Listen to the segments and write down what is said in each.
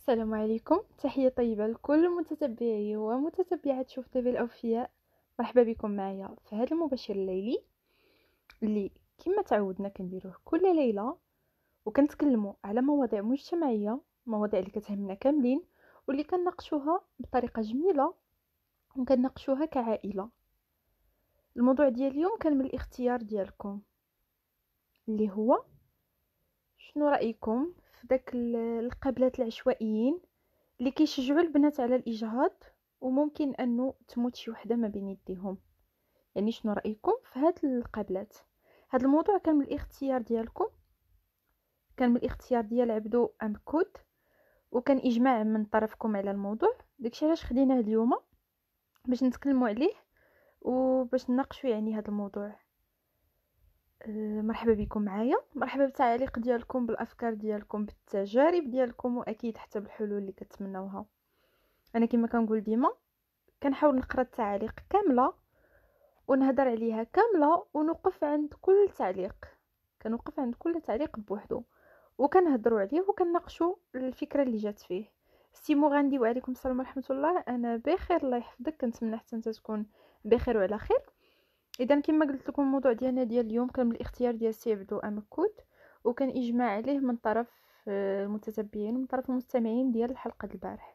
السلام عليكم، تحية طيبة لكل متتبعي ومتتبعات شوف تيفي الأوفياء. مرحبا بكم معايا في هذا المباشر الليلي اللي كما تعودنا كنديروه كل ليلة، وكنتكلموا على مواضيع مجتمعية، مواضيع اللي كتهمنا كاملين واللي كنناقشوها بطريقة جميلة وكنناقشوها كعائلة. الموضوع ديال اليوم كان من الاختيار ديالكم، اللي هو شنو رأيكم في داك القابلات العشوائيين اللي كيشجعوا البنات على الاجهاض، وممكن انه تموت شي وحده ما بين يديهم. يعني شنو رايكم في هاد القابلات؟ هاد الموضوع كان من الاختيار ديالكم، كان من الاختيار ديال عبدو ام كود، وكان اجماع من طرفكم على الموضوع. داكشي علاش خديناه اليوم باش نتكلموا عليه وباش نناقشوا يعني هاد الموضوع. مرحبا بكم معايا، مرحبا بالتعاليق ديالكم، بالافكار ديالكم، بالتجارب ديالكم، واكيد حتى بالحلول اللي كتمناوها. انا كما كنقول ديما كنحاول نقرا التعاليق كامله ونهضر عليها كامله، ونوقف عند كل تعليق، كنوقف عند كل تعليق بوحدو وكنهضروا عليه وكنناقشوا الفكره اللي جات فيه. سيمو غاندي، وعليكم السلام ورحمه الله. انا بخير، الله يحفظك، كنتمنى حتى انت تكون بخير وعلى خير. اذا كما قلت لكم الموضوع ديالنا ديال اليوم كان بالاختيار ديال سي عبدو امكود، وكان اجماع عليه من طرف المتتبعين ومن طرف المستمعين ديال الحلقه البارح.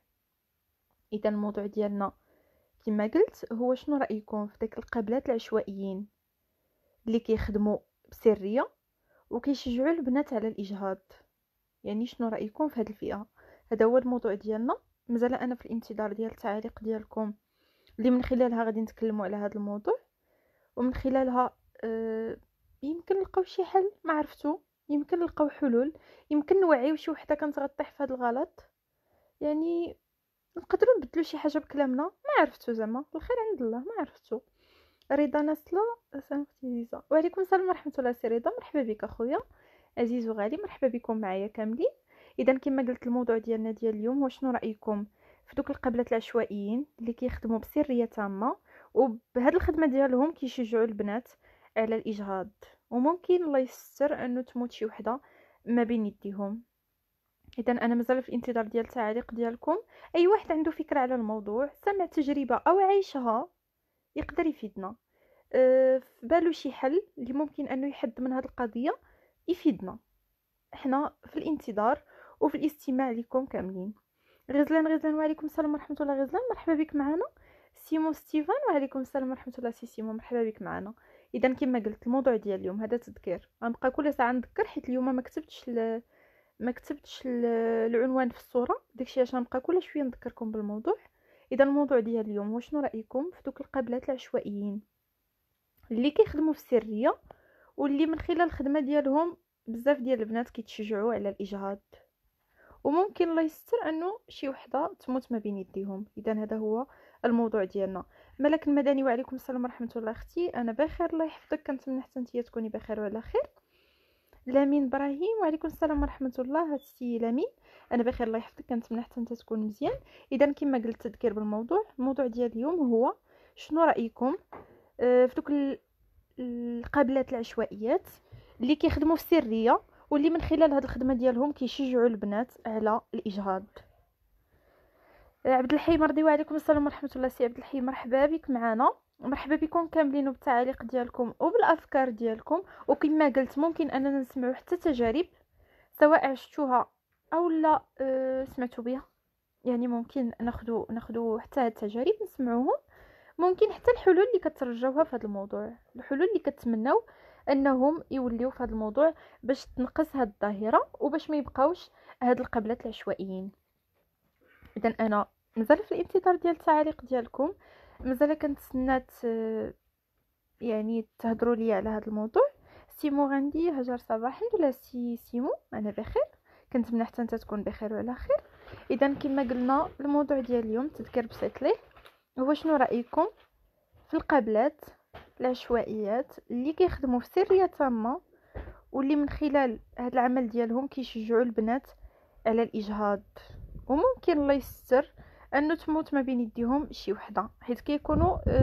اذا الموضوع ديالنا كما قلت هو شنو رايكم في داك القابلات العشوائيين اللي كيخدموا بسريه وكيشجعوا البنات على الاجهاض. يعني شنو رايكم في هذه الفئه؟ هذا هو الموضوع ديالنا. مازال انا في الانتظار ديال التعاليق ديالكم اللي من خلالها غادي نتكلموا على هذا الموضوع، ومن خلالها يمكن نلقاو شي حل، ما عرفتو، يمكن نلقاو حلول، يمكن نوعيو شي وحده كانت غطيح في هذا الغلط. يعني نقدروا نبدلوا شي حاجه بكلامنا، ما عرفتو، زعما الخير عند الله، ما عرفتو. رضا نسلة، سلامتي ليزا، وعليكم السلام ورحمه الله. سي رضا، مرحبا بك اخويا عزيز وغالي، مرحبا بكم معايا كاملين. اذا كما قلت الموضوع ديالنا ديال اليوم هو شنو رايكم في دوك القبلات العشوائيين اللي كيخدموا بسريه تامه، وبهاد الخدمه ديالهم كيشجعوا البنات على الاجهاض، وممكن الله يستر انه تموت شي وحده ما بين يديهم. اذا انا مازال في انتظار ديال التعاليق ديالكم. اي واحد عنده فكره على الموضوع، سمع تجربه او عايشها، يقدر يفيدنا. في بالو شي حل اللي ممكن انه يحد من هذه القضيه، يفيدنا. احنا في الانتظار وفي الاستماع لكم كاملين. غزلان، غزلان، وعليكم السلام ورحمه الله. غزلان، مرحبا بك معنا. سيمو ستيفان، وعليكم السلام ورحمه الله. سي سيمو، مرحبا بك معنا. اذا كما قلت الموضوع ديال اليوم هذا تذكير، غنبقى كل ساعه نذكر، حيت اليوم ما كتبتش العنوان في الصوره، داكشي علاش غنبقى كل شويه نذكركم بالموضوع. اذا الموضوع ديال اليوم هو شنو رايكم في دوك القابلات العشوائيين اللي كيخدموا في السريه، واللي من خلال الخدمه ديالهم بزاف ديال البنات كيتشجعوا على الاجهاض، وممكن الله يستر انه شي وحده تموت ما بين يديهم. اذا هذا هو الموضوع ديالنا. ملك المدني، وعليكم السلام ورحمه الله. اختي انا بخير، الله يحفظك، كنتمنى حتى نتيا تكوني بخير وعلى خير. لامين ابراهيم، وعليكم السلام ورحمه الله. هاتي لامين، انا بخير الله يحفظك، كنتمنى حتى انت تكون مزيان. اذا كما قلت تذكير بالموضوع، الموضوع ديال اليوم هو شنو رايكم في دوك القابلات العشوائيات اللي كيخدموا في سريه، واللي من خلال هذه الخدمه ديالهم كيشجعوا البنات على الاجهاض. عبد الحي مرضي، وعليكم السلام ورحمه الله. سي عبد الحي، مرحبا بك معنا، مرحبا بكم كاملين، وبالتعاليق ديالكم وبالافكار ديالكم. وكما قلت ممكن اننا نسمعوا حتى تجارب، سواء عشتوها او لا سمعتوا بها. يعني ممكن ناخذوا حتى هاد التجارب نسمعوهم، ممكن حتى الحلول اللي كترجوها في هذا الموضوع، الحلول اللي كتمناو انهم يوليو في هذا الموضوع باش تنقص هذه الظاهره وباش ما يبقاوش هاد القبلات العشوائيين. اذا انا مازال في الانتظار ديال التعاليق ديالكم، مازال كنتسنى يعني تهضروا لي على هذا الموضوع. سيمو غندي، هجر صباح، الحمد لله. سيمو انا بخير، كنتمنى حتى انت تكون بخير وعلى خير. اذا كما قلنا الموضوع ديال اليوم تذكير بسيط ليه، هو شنو رايكم في القابلات العشوائيات اللي كيخدموا في سريه تامه، واللي من خلال هذا العمل ديالهم كيشجعوا البنات على الاجهاض، وممكن الله يستر انه تموت ما بين يديهم شي وحده، حيت كيكونوا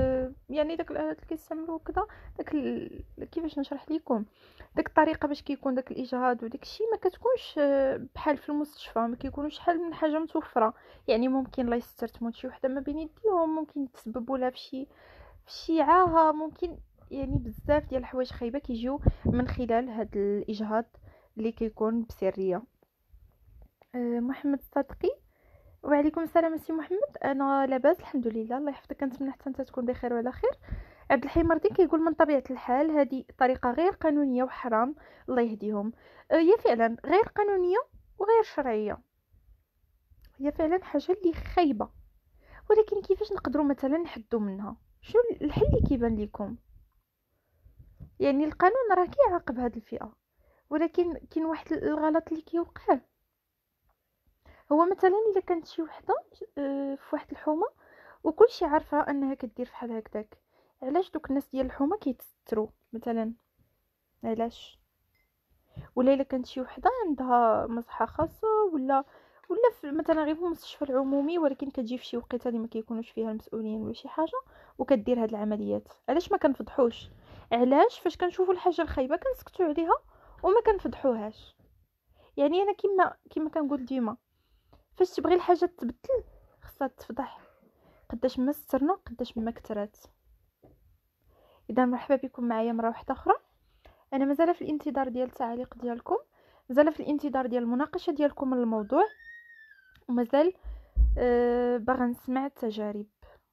يعني داك الالات اللي كيستعملوا كذا، كيفاش نشرح لكم، داك الطريقه باش كيكون داك الاجهاض وداك الشيء ما كتكونش بحال في المستشفى، ما كيكونوش شحال من حاجه متوفره. يعني ممكن الله يستر تموت شي وحده ما بين يديهم، ممكن يتسببوا لها في شي عاهه، ممكن يعني بزاف ديال الحوايج خايبه كيجيو من خلال هاد الاجهاض اللي كيكون بسريه. محمد صدقي، وعليكم السلام سي محمد. انا لاباس الحمد لله، الله يحفظك، كنتمنى حتى انت تكون بخير وعلى خير. عبد الحي مرضي كيقول من طبيعه الحال هذه طريقه غير قانونيه وحرام، الله يهديهم. هي فعلا غير قانونيه وغير شرعيه، هي فعلا حاجه اللي خايبه، ولكن كيفاش نقدروا مثلا نحدوا منها؟ شنو الحل اللي كيبان لكم؟ يعني القانون راه كيعاقب هذه الفئه، ولكن كاين واحد الغلط اللي كيوقع. هو مثلا الا كانت شي وحده في واحد الحومه وكلشي عارفه انها كدير فحال هكداك، علاش دوك الناس ديال الحومه كيتستروا مثلا؟ علاش؟ ولا الا كانت شي وحده عندها مصحه خاصه، ولا في مثلا غير في المستشفى العمومي، ولكن كتجي في شي وقيته اللي ما كيكونوش فيها المسؤولين ولا شي حاجه وكدير هاد العمليات، علاش ما كنفضحوش؟ علاش فاش كنشوفوا الحاجه الخايبه كنسكتوا عليها وما كنفضحوهاش؟ يعني انا كما كنقول ديما، فاش تبغي الحاجه تبدل خصها تفضح، قداش ما سترنا قداش ما كثرات. اذا مرحبا بكم معايا مره واحده اخرى. انا مازال في الانتظار ديال التعاليق ديالكم، مازال في الانتظار ديال المناقشه ديالكم للموضوع، ومازال باغا نسمع التجارب،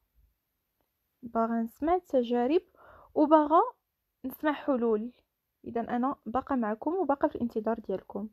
باغا نسمع التجارب وباغا نسمع حلول. اذا انا باقا معكم وباقا في الانتظار ديالكم.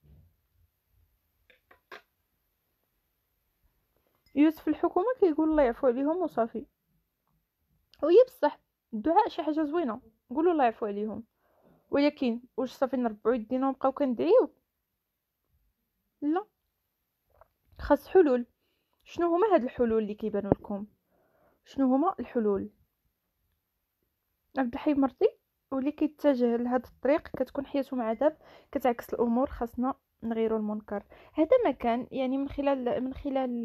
يوسف الحكومه كيقول الله يعفو عليهم وصافي، وهي بصح الدعاء شي حاجه زوينه، نقولوا الله يعفو عليهم، ولكن واش صافي نربعوا يدينا ونبقاو كندعيو؟ لا، خاص حلول. شنو هما هاد الحلول اللي كيبانوا لكم؟ شنو هما الحلول؟ عبد الحي مرضي، واللي كيتجه لهاد الطريق كتكون حياتهم عذاب، كتعكس الامور، خاصنا نغيروا المنكر. هذا ما كان يعني من خلال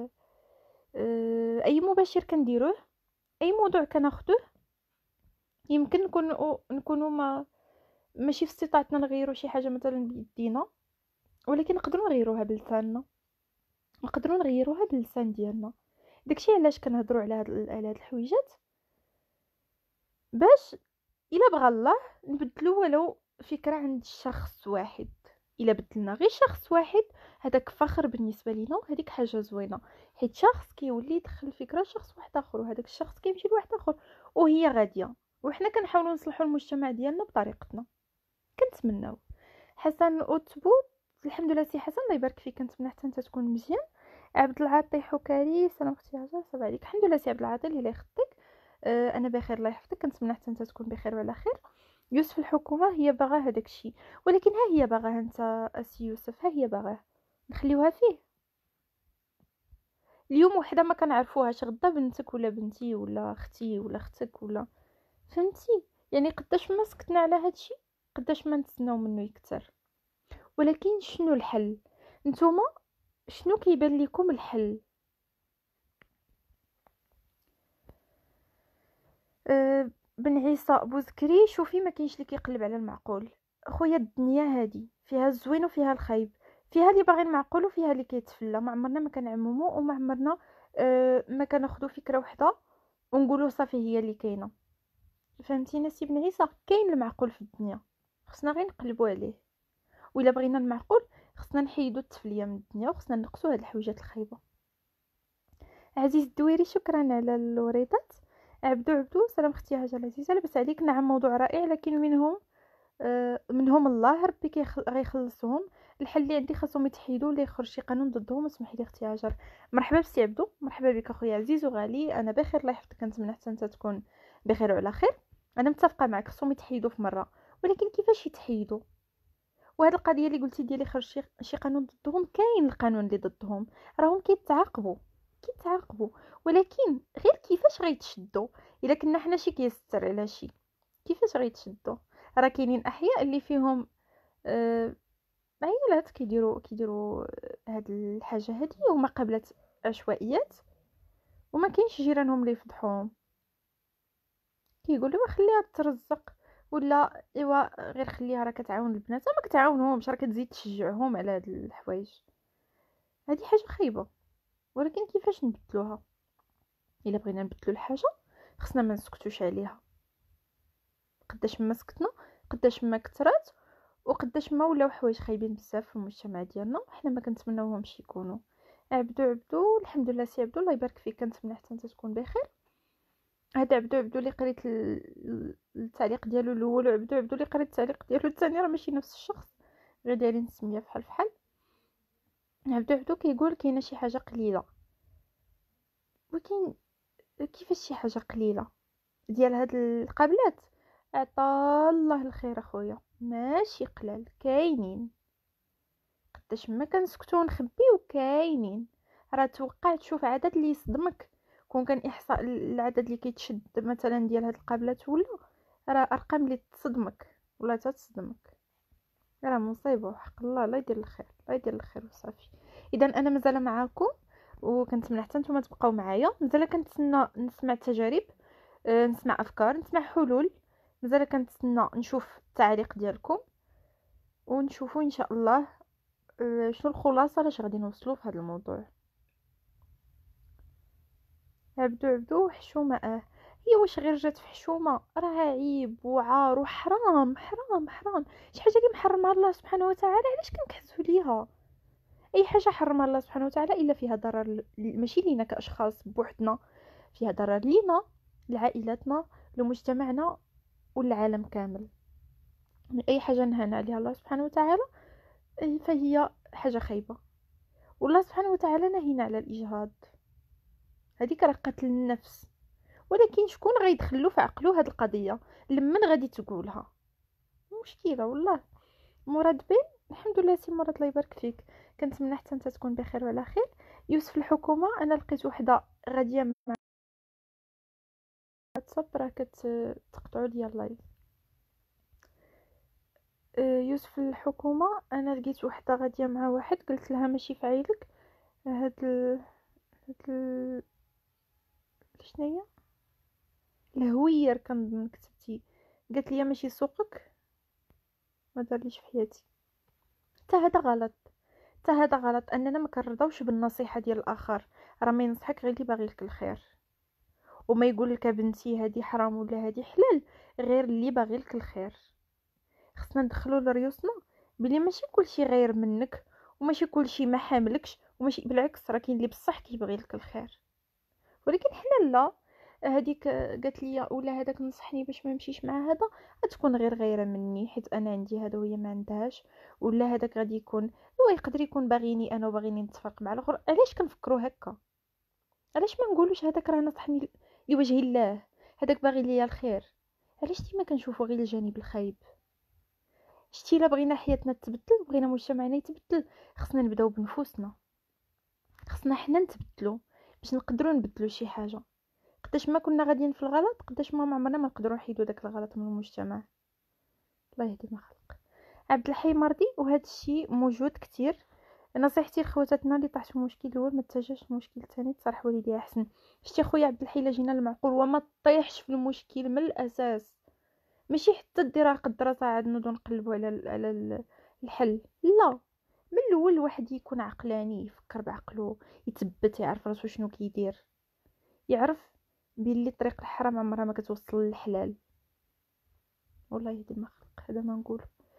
اي مباشر كنديروه، اي موضوع كناخذوه، يمكن نكونوا ماشي في استطاعتنا نغيروا شي حاجه مثلا بيدينا، ولكن نقدروا نغيروها بلساننا، نقدروا نغيروها باللسان ديالنا. داكشي علاش كنهضروا على هاد الحويجات، باش الا بغى الله نبدلو ولو فكره عند شخص واحد. الا بدلنا غير شخص واحد هذاك فخر بالنسبه لينا، وهذيك حاجه زوينه، حيت شخص كيولي يدخل فكره شخص واحد اخر، وهذاك الشخص كيمشي لواحد اخر وهي غاديه، وحنا كنحاولوا نصلحوا المجتمع ديالنا بطريقتنا. كنتمناو حسن اوتبوت، الحمد لله سي حسن الله يبارك فيك، كنتمنى حتى انت تكون مزيان. عبد العاطي حكاري، سلام اختي هاجر، صباح عليك. الحمد لله سي عبد العاطي الله يخطيك. انا بخير الله يحفظك، كنتمنى حتى انت تكون بخير وعلى خير. يوسف الحكومه هي باغا هذاك الشيء، ولكن ها هي باغا انت سي يوسف، ها هي باغا نخليوها فيه. اليوم وحده ما كنعرفوهاش، غدا بنتك ولا بنتي ولا اختي ولا اختك ولا، فهمتي؟ يعني قداش ما سكتنا على هذا الشيء قداش ما نتسناو منه يكثر. ولكن شنو الحل؟ نتوما شنو كيبان لكم الحل؟ بن عيسى بوذكري، شوفي ما كاينش اللي كيقلب على المعقول. خويا الدنيا هادي فيها الزوين وفيها الخايب، فيها اللي باغي المعقول وفيها اللي كيتفلى. ما عمرنا ما كنعممو، وما عمرنا ما كناخذوا فكره وحده ونقولوا صافي هي اللي كاينه. فهمتينا سي بن عيسى؟ كاين المعقول في الدنيا، خصنا غير نقلبوا عليه. وإلا بغينا المعقول خصنا نحيدوا التفليه من الدنيا، وخصنا نقصوا هاد الحويجات الخايبه. عزيز الدويري شكرا على الوريدات. عبدو سلام اختي هاجر العزيزه، لاباس عليك؟ نعم موضوع رائع، لكن منهم الله ربي غيخلصهم. الحل اللي عندي خاصهم يتحيدوا، اللي يخرج شي قانون ضدهم. اسمحي لي اختي هاجر. مرحبا بسي عبدو، مرحبا بك اخويا عزيز وغالي، انا بخير الله يحفظك، كنتمنى حتى انت تكون بخير وعلى خير. انا متفقه معك، خصهم يتحيدوا في مره، ولكن كيفاش يتحيدوا؟ وهاد القضيه اللي قلتي ديالي خرج شي قانون ضدهم، كاين القانون اللي ضدهم، راهم كيتعاقبوا، ولكن غير كيفاش غيتشدوا؟ الا كنا حنا شي كيستر على شي، كيفاش غيتشدوا؟ راه كاينين احياء اللي فيهم عائلات كيديروا هاد الحاجه هادي، وما قابلت عشوائيات، وما كاينش جيرانهم اللي يفضحوهم. كيقولوا خليها ترزق، ولا ايوا غير خليها راه كتعاون البنات، ما كتعاونهمش، راه كتزيد تشجعهم على هاد الحوايج. هذه حاجه خايبه، ولكن كيفاش نبدلوها؟ الا بغينا نبدلو الحاجه خصنا ما نسكتوش عليها. قداش ما سكتنا، قداش ما كثرات، وقداش ما ولاو حوايج خايبين بزاف في المجتمع ديالنا، وحنا ما كنتمناوهمش يكونوا. عبدو الحمد لله، سي عبدو الله يبارك فيك، كنتمنى حتى انت تكون بخير. هذا عبدو اللي قريت التعليق ديالو الاول، وعبدو اللي قريت التعليق ديالو الثاني، راه ماشي نفس الشخص، غير دايرين السميه فحال فحال. عبدو كيقول كاينه شي حاجه قليله، ولكن كيفاش شي حاجه قليله ديال هاد القابلات؟ عطا الله الخير اخويا، ماشي قلال، كاينين. قداش ما كنسكتو ونخبيو كاينين. راه توقع تشوف عدد اللي يصدمك، كون كان احصاء العدد اللي كيتشد مثلا ديال هاد القابلات، ولا راه ارقام اللي تصدمك ولا تصدمك. راه مصيبه، وحق الله لا يدير الخير، لا يدير الخير وصافي. اذا انا مازال معاكم، وكنتمنى حتى نتوما تبقاو معايا، مازال كنتسنى نسمع تجارب، نسمع افكار، نسمع حلول، مازال كنتسنى نشوف التعليق ديالكم، ونشوفوا ان شاء الله شنو الخلاصه لاش غادي نوصلوا في هذا الموضوع. عبدو حشومه، هي واش غير جات في حشومه؟ راه عيب وعار وحرام حرام حرام. شي حاجه اللي محرمها الله سبحانه وتعالى علاش كنكحزوا ليها؟ اي حاجه حرمها الله سبحانه وتعالى الا فيها ضرر، ماشي لينا كاشخاص بوحدنا، فيها ضرر لينا، لعائلاتنا، لمجتمعنا، والعالم كامل. اي حاجه نهانا عليها الله سبحانه وتعالى فهي حاجه خايبه، والله سبحانه وتعالى نهينا على الاجهاض، هذيك راه قتل النفس. ولكن شكون غيدخلو في عقلو هاد القضيه؟ لمن غادي تقولها؟ مشكله والله. مراد بن، الحمد لله سي مراد الله يبارك فيك، كنتمنى حتى انت تكون بخير وعلى خير. يوسف الحكومه، انا لقيت وحده غاديه مع واتساب راه كتقطعوا ليا اللايف. يوسف الحكومه، انا لقيت وحده غاديه مع واحد، قلت لها ماشي فايلك هاد هاد شناهي الهوير كنظن كتبتي، قالت لي ماشي سوقك، ما دارليش في حياتي. حتى هذا غلط، حتى هذا غلط، اننا ما كنرضاوش بالنصيحه ديال الاخر، راه ما ينصحك غير اللي باغي لك الخير، وما يقول لك بنتي هذه حرام ولا هذه حلال غير اللي باغي لك الخير. خصنا ندخلوا لريوسنا بلي ماشي كلشي غير منك، وماشي كلشي ما حاملكش، وماشي بالعكس، راه كاين اللي بصح كيبغي لك الخير، ولكن حنا لا. هذيك قالت لي ولا هذاك نصحني باش ما نمشيش مع هذا، غتكون غير غيره مني حيت انا عندي هذا وهي ما عندهاش، ولا هذاك غادي يكون هو يقدر يكون باغيني انا وباغيني نتفرق مع الاخر. علاش كنفكروا هكا؟ علاش ما نقولوش هذاك راه نصحني لوجه الله، هذاك باغي ليا الخير؟ علاش ديما كنشوفوا غير الجانب الخايب؟ شتي، الا بغينا حياتنا تبدل، بغينا مجتمعنا يتبدل، خصنا نبداو بنفوسنا، خصنا حنا نتبدلوا باش نقدروا نبدلوا شي حاجه. قداش ما كنا غاديين في الغلط، قداش ما عمرنا ما نقدروا نحيدوا داك الغلط من المجتمع. الله يهدي ما خلق. عبد الحي مرضي، وهذا الشيء موجود كتير. نصيحتي لخواتاتنا اللي طاحت في المشكل الاول ما تتجهش المشكل الثاني، تصالح والديها احسن. شتي خويا عبد الحي، الا جينا المعقول وما تطيحش في المشكل من الاساس، ماشي حتى دير قدره صاعد نوضو نقلبوا على الحل، لا. من الاول الواحد يكون عقلاني، يفكر بعقله، يتثبت، يعرف راسو شنو كيدير، يعرف بلي طريق الحرام عمرها ما كتوصل للحلال. والله يهدي ما خلق، هذا ما نقول.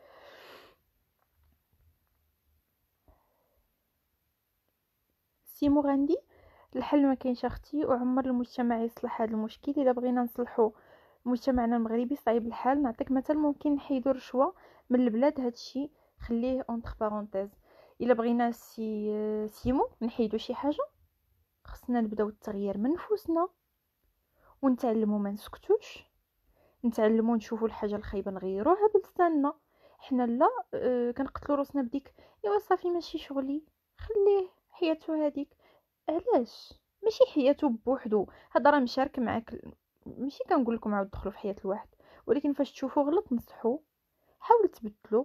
سيمو غاندي، الحل ما كاينش اختي، وعمر المجتمع يصلح هذا المشكل. الا بغينا نصلحوا مجتمعنا المغربي صعيب الحال. نعطيك مثال، ممكن نحيدوا الرشوه من البلاد، هذا الشيء خليه اونتر بارونتيز. الا بغينا سيمو نحيدوا شي حاجه، خصنا نبداو التغيير من نفوسنا، ونتعلموا ما نسكتوش، نتعلموا نشوفوا الحاجه الخايبه نغيروها بلساننا. حنا لا كنقتلوا روسنا بديك ايوا صافي ماشي شغلي، خليه حياته هذيك. علاش؟ ماشي حياته بوحدو، هذا راه مشارك معاك. ماشي كنقول لكم عاود دخلوا في حياه الواحد، ولكن فاش تشوفوا غلط نصحوا، حاول تبدلوا،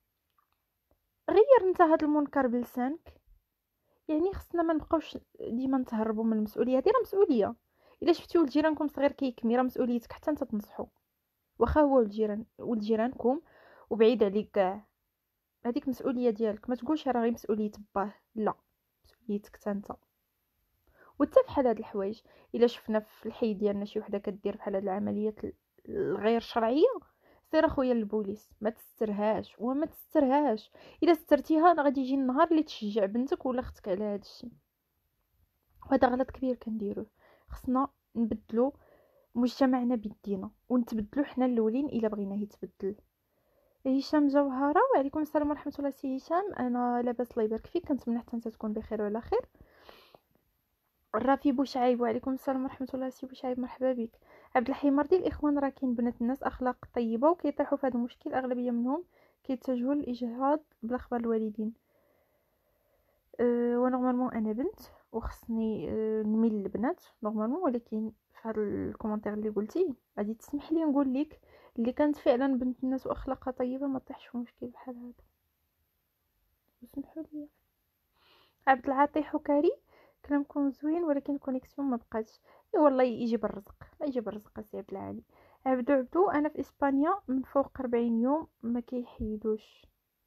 غير انت هذا المنكر بلسانك. يعني خصنا ما نبقاوش ديما نتهربوا من المسؤوليه، هذه راه مسؤوليه. الا شفتي ولد جيرانكم صغير كيكمي راه مسؤوليتك حتى انت تنصحو، واخا هو ولد جيرانكم وبعيد عليك كاع، هذيك مسؤوليه ديالك. ما تقولش راه غير مسؤوليه باه، لا، مسؤوليتك حتى انت. وحتى بحال هاد الحوايج الا شفنا في الحي ديالنا شي وحده كدير بحال هاد العمليات الغير شرعيه، سير اخويا للبوليس، ما تسترهاش وما تسترهاش. الا استرتيها غادي يجي النهار اللي تشجع بنتك ولا اختك على هذا الشيء. وهذا غلط كبير كنديروه. خصنا نبدلو مجتمعنا بيدينا ونتبدلو حنا الاولين الا بغينا يتبدل. هشام جوهره، وعليكم السلام ورحمه الله. سي هشام، انا لاباس الله يبارك فيك، كنتمنى حتى انت تكون بخير وعلى خير. رافي بوشعيب، وعليكم السلام ورحمه الله. سي بوشعيب مرحبا بك. عبد الحي مرضي، الاخوان راه كاين بنات الناس اخلاق طيبه وكيطيحوا في هذا المشكل، الاغلبيه منهم كيتجهوا للاجهاض بلا خبر الوالدين. ونورمالمون انا بنت وخصني نميل للبنات نورمالمون، ولكن في هذا الكومنتير اللي قلتي غادي تسمح لي نقول لك اللي كانت فعلا بنت الناس واخلاقها طيبه ما طيحش في مشكل بحال هذا. اسمحوا لي. عبد العاطي حكاري، كلامكم زوين ولكن الكونيكسيون ما بقاتش. اي والله يجيب الرزق، لا يجيب الرزق سي عبد العالي. عبدو انا في اسبانيا من فوق 40 يوم ما كيحيدوش.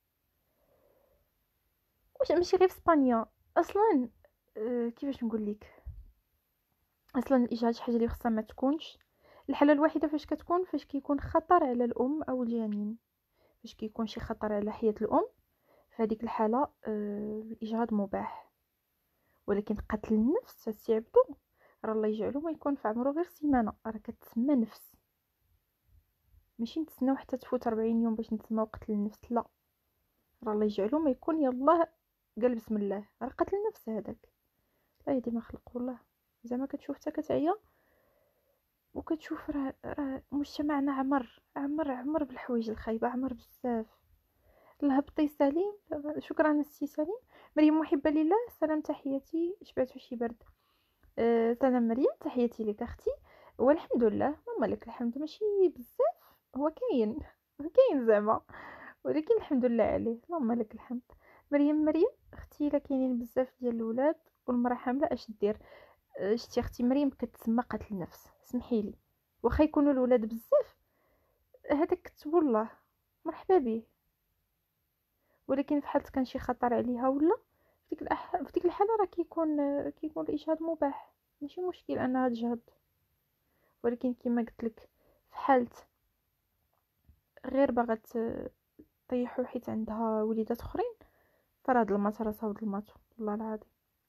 واش ماشي غير في اسبانيا اصلا؟ كيفاش نقول لك، اصلا الاجهاض شي حاجه اللي خصها ما تكونش. الحاله الوحيده فاش كتكون فاش كيكون خطر على الام او الجنين، فاش كيكون شي خطر على حياه الام، في هذيك الحاله الاجهاض مباح. ولكن قتل النفس السي عبدو راه الله يجعلو ما يكون في عمره غير سيمانه، راه كتسمى نفس، ماشي نتسناو حتى تفوت 40 يوم باش نتسماو قتل النفس، لا، راه الله يجعلو ما يكون يلاه قال بسم الله، راه قتل النفس هذاك. لا يدي ما خلق والله. زعما كتشوف حتى كتعيا وكتشوف راه مجتمعنا عمر بالحوايج الخايبه، عمر بزاف. الهبطي سليم، شكرا السي سليم. مريم محبه لله، سلام تحياتي، شبعت شي برد. سلام مريم، تحياتي لك اختي. والحمد لله اللهم لك الحمد، ماشي بزاف، هو كاين كاين زعما، ولكن الحمد لله عليه، اللهم لك الحمد. مريم اختي، لا كاينين بزاف ديال الاولاد والمراه حامله اش دير؟ شتي اختي مريم كتسمى قتل النفس، سمحي لي، واخا يكونوا الاولاد بزاف هذاك كتبوا الله مرحبا به، ولكن في حالة كان شي خطر عليها ولا في ديك الحاله راه كيكون الاجهاض مباح، ماشي مشكل انها تجهض. ولكن كما قلت لك في حالة غير باغا طيحو حيت عندها وليدات اخرين، فراه هاد المات راه صاوب الماتو والله العظيم.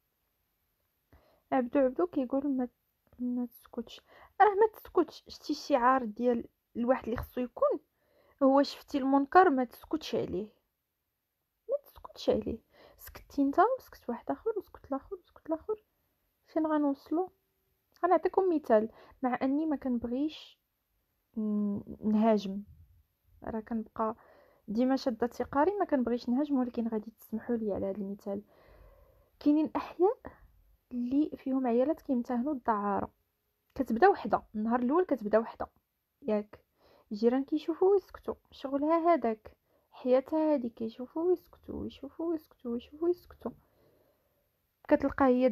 عبدو كيقول ما تسكتش، راه ما تسكتش. شتي الشعار ديال الواحد اللي خصو يكون هو شفتي المنكر ما تسكتش عليه، ما تسكتش عليه. سكتي انت وسكت واحد اخر وسكت الاخر وسكت الاخر، فين غنوصلوا؟ غنعطيكم مثال، مع اني ما كنبغيش نهاجم، راه كنبقى ديما شاده ثقاري، ما كنبغيش نهاجم، ولكن غادي تسمحوا لي على هذا المثال. كاينين احياء اللي فيهم عيالات كيمتهنوا الدعاره، كتبدا وحده النهار الاول، كتبدا وحده ياك، الجيران كيشوفوا ويسكتوا، شغلها هذاك، حياتها هذه، كيشوفوا ويسكتوا ويشوفوا ويسكتوا ويشوفوا ويسكتوا. كتلقى هي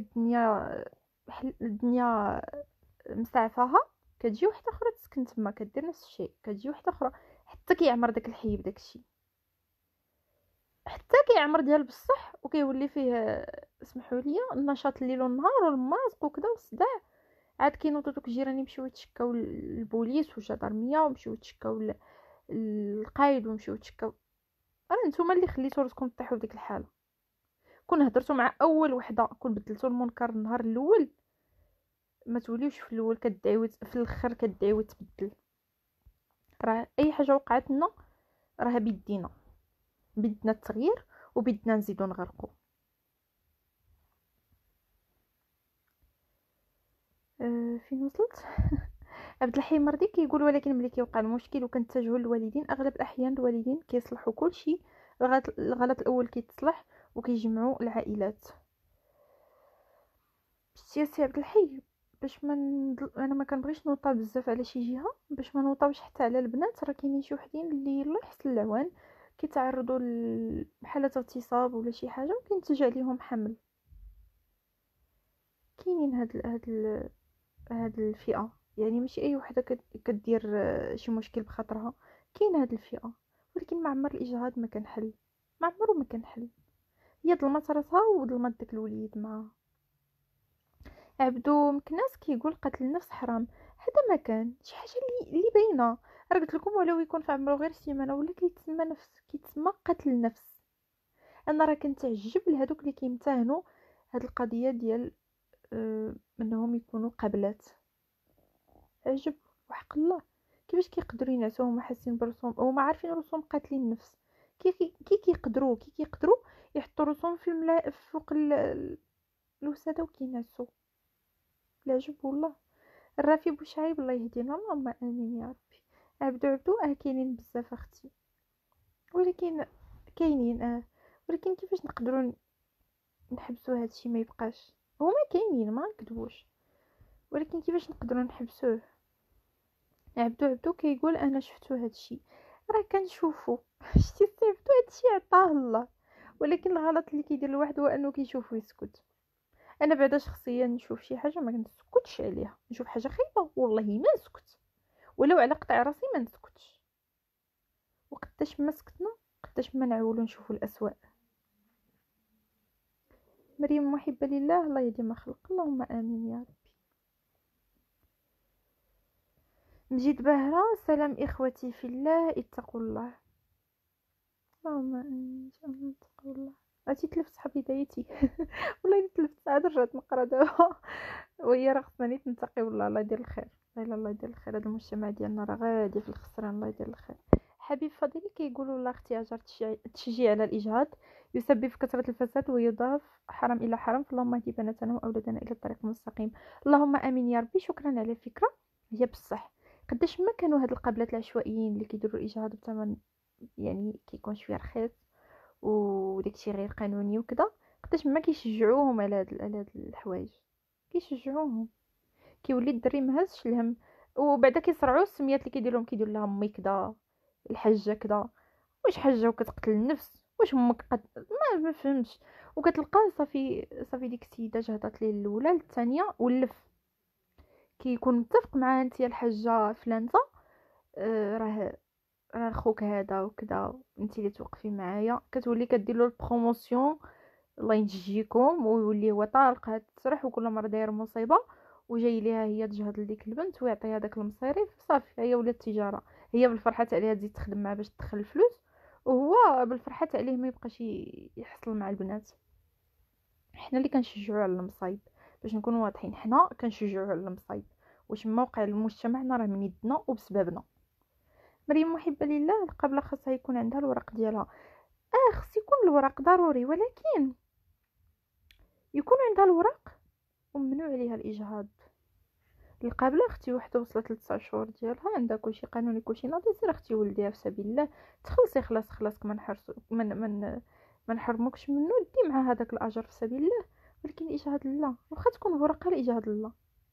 الدنيا مستعفاها، كتجي وحده اخرى تسكن تما كدير نفس الشيء، كتجي وحده اخرى، حتى كيعمر داك الحي بداك الشيء، حتى كيعمر ديال بصح، وكيولي فيه اسمحوا لي النشاط الليل والنهار والمازق وكذا والصداع. عاد كينوضوا دوك الجيران يمشيو يتشكاو للبوليس والجدرميه، ويمشيو يتشكاو للقايد، ويمشيو يتشكاو. راه نتوما اللي خليتو راسكم طيحوا في ديك الحاله. كون هضرتوا مع اول وحده، كون بدلتوا المنكر النهار الاول، ما توليوش في الاول كدعيو في الاخر كدعيو تبدل. راه اي حاجه وقعت لنا راه بيدينا، بدنا التغيير وبدنا نزيدو نغرقو. فين وصلت؟ عبد الحي مرضي كيقول ولكن ملي كيوقع المشكل وكنتجهوا للوالدين، اغلب الاحيان الوالدين كيصلحوا كل شيء، الغلط الاول كيتصلح وكيجمعوا العائلات. سي عبد الحي، باش ما انا ما كنبغيش نوطا بزاف على شي جهه، باش ما نوطاوش حتى على البنات. راه كاينين شي وحدين اللي الله يحسن العوان كيتعرضوا لحاله اغتصاب ولا شي حاجه وكينتج عليهم حمل. كاينين هاد الفئه، يعني ماشي اي وحده كدير شي مشكل بخاطرها. كاين هاد الفئه، ولكن ما عمر الاجهاض ما كان حل، ما عمره ما كان حل. هي ظلمت راسها وظلمت داك الوليد معاها. عبدو مكناس كيقول قتل النفس حرام. هذا ما كان شي حاجه اللي باينه. راه قلت لكم ولو يكون في عمره غير سيمانه ولا كيتسمى نفس، كيتسمى قتل النفس. انا راه كنتعجب لهادوك اللي كيمتهنوا هاد القضيه ديال انهم يكونوا قبلات. عجب وحق الله، كيفاش كيقدروا ينعسوا هما حاسين برسوم، هما عارفين رسوم قاتلين النفس. كي كيقدروا يحطوا رسوم في فوق الوساده وكينعسوا. العجب والله. الرافي بوشعيب الله يهدينا، اللهم امين يا ربي. عبدو كاينين بزاف اختي، ولكن كاينين ولكن كيفاش نقدروا نحبسوا هادشي ما يبقاش؟ هما كاينين ما نكذبوش، ولكن كيفاش نقدروا نحبسوه؟ عبدو كيقول انا شفتو هادشي. راه كنشوفو شتي صيفطو هادشي عطاه الله، ولكن الغلط اللي كيدير الواحد هو انه كيشوف ويسكت. انا بعدا شخصيا نشوف شي حاجه ما كنسكتش عليها، نشوف حاجه خايبه والله ما نسكت، ولو على قطع راسي ما نسكتش. وقداش ما سكتنا قداش ما نعولو نشوفو الاسواء. مريم محبه لله، الله يهدي ما خلق، اللهم امين يا ربي. مجيد بهرة، سلام اخوتي في الله اتقوا الله. اللهم امين، اتقوا الله. عرفتي تلفت صحاب بدايتي والله الا تلفت عاد رجعت نقرا دابا وهي راه خصنا نيت نتقي والله. الله يدير الخير، الله يدير الخير. هذا المجتمع ديالنا راه غادي في الخسران، الله يدير الخير. حبيب فضيلي كيقول والله اختي هاجر التشجيع على الاجهاض يسبب كثرة الفساد ويضاف حرام الى حرام، فاللهم اهدي بناتنا واولادنا الى الطريق المستقيم. اللهم امين يا ربي. شكرا على الفكره. هي بصح قداش ما كانوا هاد القبلات العشوائيين اللي كيديروا الاجهاض بثمن يعني كيكون شويه رخيص وداكشي غير قانوني وكذا، قداش ما كيشجعوهم على هاد الحوايج. كيشجعوهم كيولي الدري مهزش الهم. وبعدا كيصرعوا السميات اللي كيدير لها امي كذا، الحاجه كذا. واش حاجه وكتقتل النفس؟ واش امك ما فهمتش. وكتلقى صافي ديك السيده جهضت ليه الاولى الثانيه ولف كيكون متفق معاها انت يا الحاجه فلانته، راه خوك هذا وكذا، انت اللي توقفي معايا. كتولي كدير له البروموسيون الله ينجيكم، ويولي هو طالق تسرح وكل مره داير مصيبه وجاي ليها هي تجهد لديك البنت ويعطيها داك المصاريف. صافي هي ولات تجاره. هي بالفرحه عليها تزيد تخدم معاه باش تدخل الفلوس، وهو بالفرحه عليه ما يبقاش يحصل مع البنات. حنا اللي كنشجعوا على المصايب، باش نكونوا واضحين حنا كنشجعوا على المصايب. واش موقع المجتمعنا راه من يدنا وبسببنا. مريم محبه لله، القبله خاصها يكون عندها الورق ديالها. خص يكون الورق ضروري، ولكن يكون عندها الورق وممنوع عليها الاجهاض. القابله اختي وحده وصلت ل9 شهور ديالها، عندها كلشي قانوني كلشي ناضي. سير اختي ولديها في سبيل الله، تخلصي خلاص ما نحرسو ما نحرموكش منه، دي مع هذاك الاجر في سبيل الله. ولكن الاجهاض لا، واخا تكون الورقه الاجهاض لا.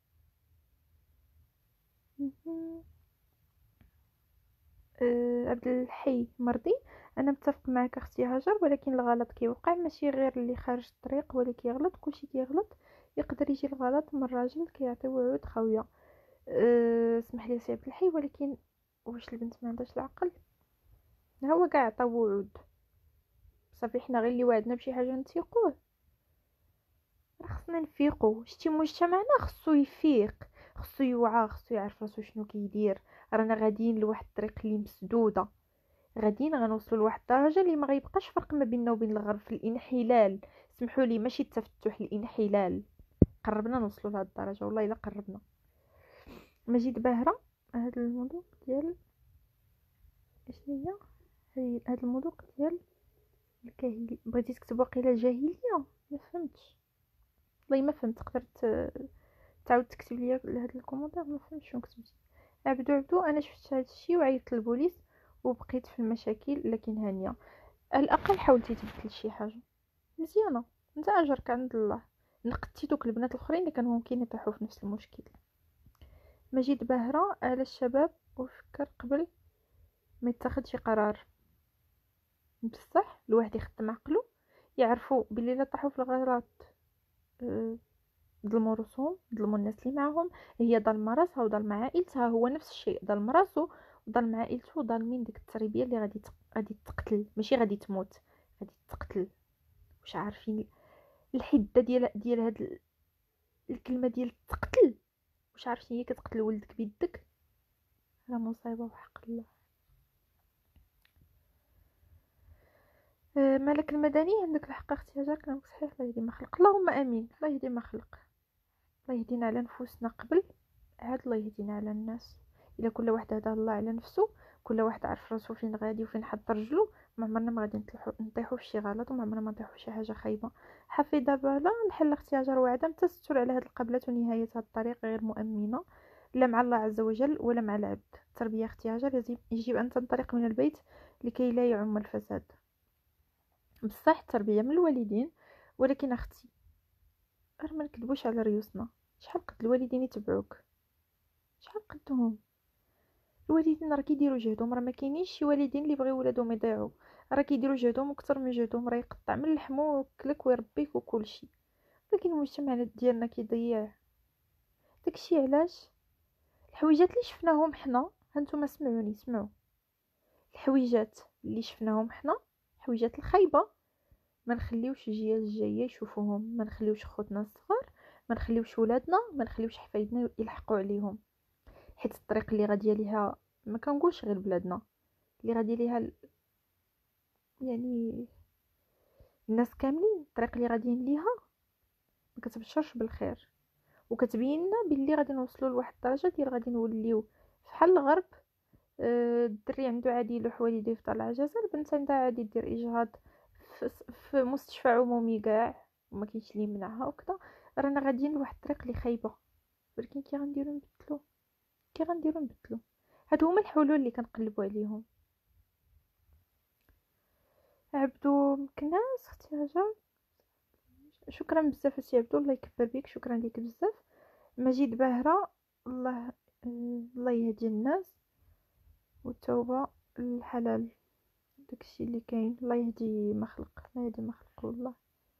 عبد الحي مرضي، انا متفق معك اختي هاجر، ولكن الغلط كيوقع ماشي غير اللي خارج الطريق ولا كيغلط، كلشي كيغلط. يقدر يجي الغلط من راجل كيعطي وعود خاويه. اسمح لي سي عبد الحي، ولكن واش البنت ما عندهاش العقل؟ هو كاع عطا وعود صافي، حنا غير اللي وعدنا بشي حاجه نتيقوه. راه خصنا نفيقوا. شتي مجتمعنا خصو يفيق، خصو يوعى، خصو يعرف راسو شنو كيدير. رانا غاديين لواحد الطريق اللي مسدوده، غاديين غنوصلوا لواحد الدرجه اللي ما غيبقاش فرق ما بيننا وبين الغرب في الانحلال. سمحوا لي ماشي التفتح، الانحلال. قربنا نوصلوا لهاد الدرجه والله الا قربنا. مجيد باهره، هاد الموضوع ديال شنو هي هاد الموضوع ديال الكاهلي بغيتي تكتب واقيلا الجاهليه؟ ما فهمتش والله ما فهمت. تقدر تعاود تكتب لي هاد الكومونتير؟ ما فهمتش شنو كتبتي. عبدو انا شفت هاد الشيء وعيطت للبوليس وبقيت في المشاكل، لكن هانيه على الاقل حاولتي تبدل شي حاجه مزيانه. انت اجرك عند الله، نقدتي دوك البنات الاخرين اللي كانوا ممكن يطيحوا في نفس المشكل. مجيد باهره، على الشباب وفكر قبل ما يتخذ شي قرار. بصح الواحد يخدم عقله، يعرفوا باللي لا طاحوا في الغلط ظلموا راسهم، ظلموا الناس اللي معاهم. هي ظلم راسها وظلم عائلتها، هو نفس الشيء ظلم راسو وظلم عائلته، ظالمين ديك التربيه اللي غادي تقتل، ماشي غادي تموت، غادي تقتل. واش عارفين الحده ديال هاد الكلمه ديال تقتل؟ واش عارفين هي كتقتل ولدك بيدك؟ راه مصيبه وحق الله. مالك المدني، عندك الحق اختي هاجر، كلامك صحيح. الله يهدي ما خلق، اللهم امين. الله يهدي ما خلق، الله يهدينا على نفوسنا قبل عاد الله يهدينا على الناس. الا كل واحد هداه الله على نفسه، كل واحد عارف راسو فين غادي وفين حط رجلو، ما عمرنا ما غادي نطيحوا في شي غلط، وما عمرنا ما نطيحوا في شي حاجه خايبه. حفيظه بالا الحل اختي هاجر وعدم تستر على هذه القبلات ونهايه هذا الطريق غير مؤمنه، لا مع الله عز وجل ولا مع العبد. التربيه اختي هاجر يجب ان تنطلق من البيت لكي لا يعم الفساد. بصح التربيه من الوالدين، ولكن اختي غير ما نكذبوش على ريوسنا، شحال قد الوالدين يتبعوك، شحال قدهم الوالدين راه كيديروا جهدهم، راه ما كاينينش شي والدين اللي بغيو ولادهم يضيعوا، راه كيديروا جهدهم اكثر من جهدهم، راه يقطع من لحمو وياكلك ويربيك وكلشي. لكن المجتمع ديالنا كيضيع داكشي. علاش؟ الحويجات اللي شفناهم حنا، هانتوما سمعوني سمعوا، الحويجات اللي شفناهم حنا، الحويجات الخايبه، ما نخليوش الجيل الجايه يشوفوهم، ما نخليوش خوتنا الصغار، ما نخليوش ولادنا، ما نخليوش حفايدنا يلحقوا عليهم. حيت الطريق اللي غادي ليها، ما كنقولش غير بلادنا، اللي غادي ليها يعني الناس كاملين، الطريق اللي غاديين ليها ما كتبشرش بالخير، وكتبين لنا باللي غادي نوصلوا لواحد الدرجه ديال غادي نوليو فحال الغرب. الدري عنده عادي يلوح والديه في دار العجزه، البنت عندها عادي دير اجهاض في مستشفى عمومي كاع، وما كاينش اللي يمنعها وكذا. رانا غاديين لواحد الطريق اللي خايبه، ولكن كي غنديروا نبدلو، كي غنديروا نبدلو. هادو هما الحلول اللي كنقلبوا عليهم. عبدو مكناس اختي هاجر، شكرا بزاف اسي عبدو، الله يكبر بيك، شكرا ليك بزاف. مجيد باهرة، الله الله يهدي الناس، والتوبة الحلال، داكشي اللي كاين. الله يهدي ما خلق، الله يهدي ما خلق والله.